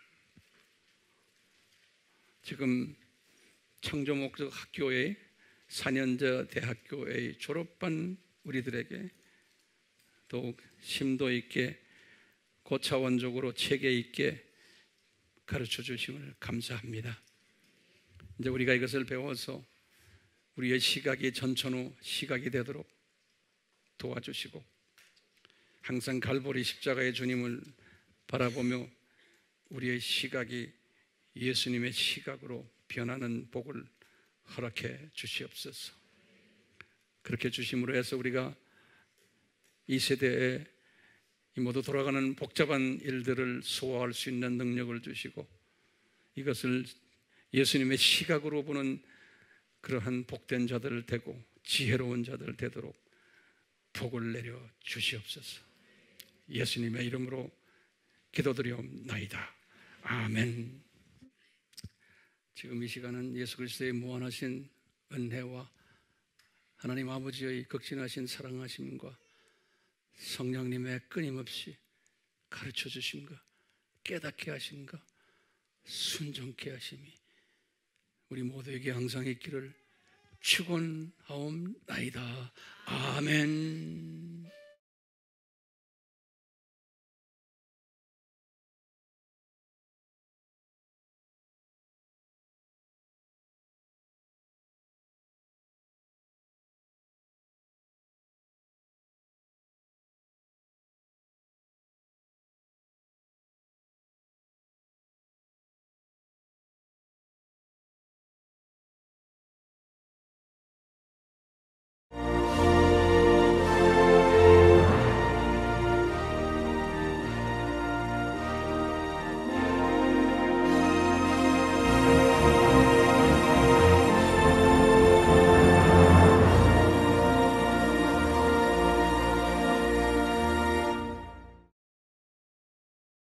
지금 창조목적 학교의 사 년제 대학교의 졸업반 우리들에게 더욱 심도 있게 고차원적으로 체계 있게 가르쳐 주심을 감사합니다. 이제 우리가 이것을 배워서 우리의 시각이 전천후 시각이 되도록 도와주시고, 항상 갈보리 십자가의 주님을 바라보며 우리의 시각이 예수님의 시각으로 변하는 복을 허락해 주시옵소서. 그렇게 주심으로 해서 우리가 이 세대에 이 모두 돌아가는 복잡한 일들을 소화할 수 있는 능력을 주시고, 이것을 예수님의 시각으로 보는 그러한 복된 자들을 되고 지혜로운 자들을 되도록 복을 내려 주시옵소서. 예수님의 이름으로 기도드리옵나이다. 아멘. 지금 이 시간은 예수 그리스도의 무한하신 은혜와 하나님 아버지의 극진하신 사랑하심과 성령님의 끊임없이 가르쳐 주심과 깨닫게 하심과 순종케 하심이 우리 모두에게 항상 있기를 축원하옵나이다. 아멘.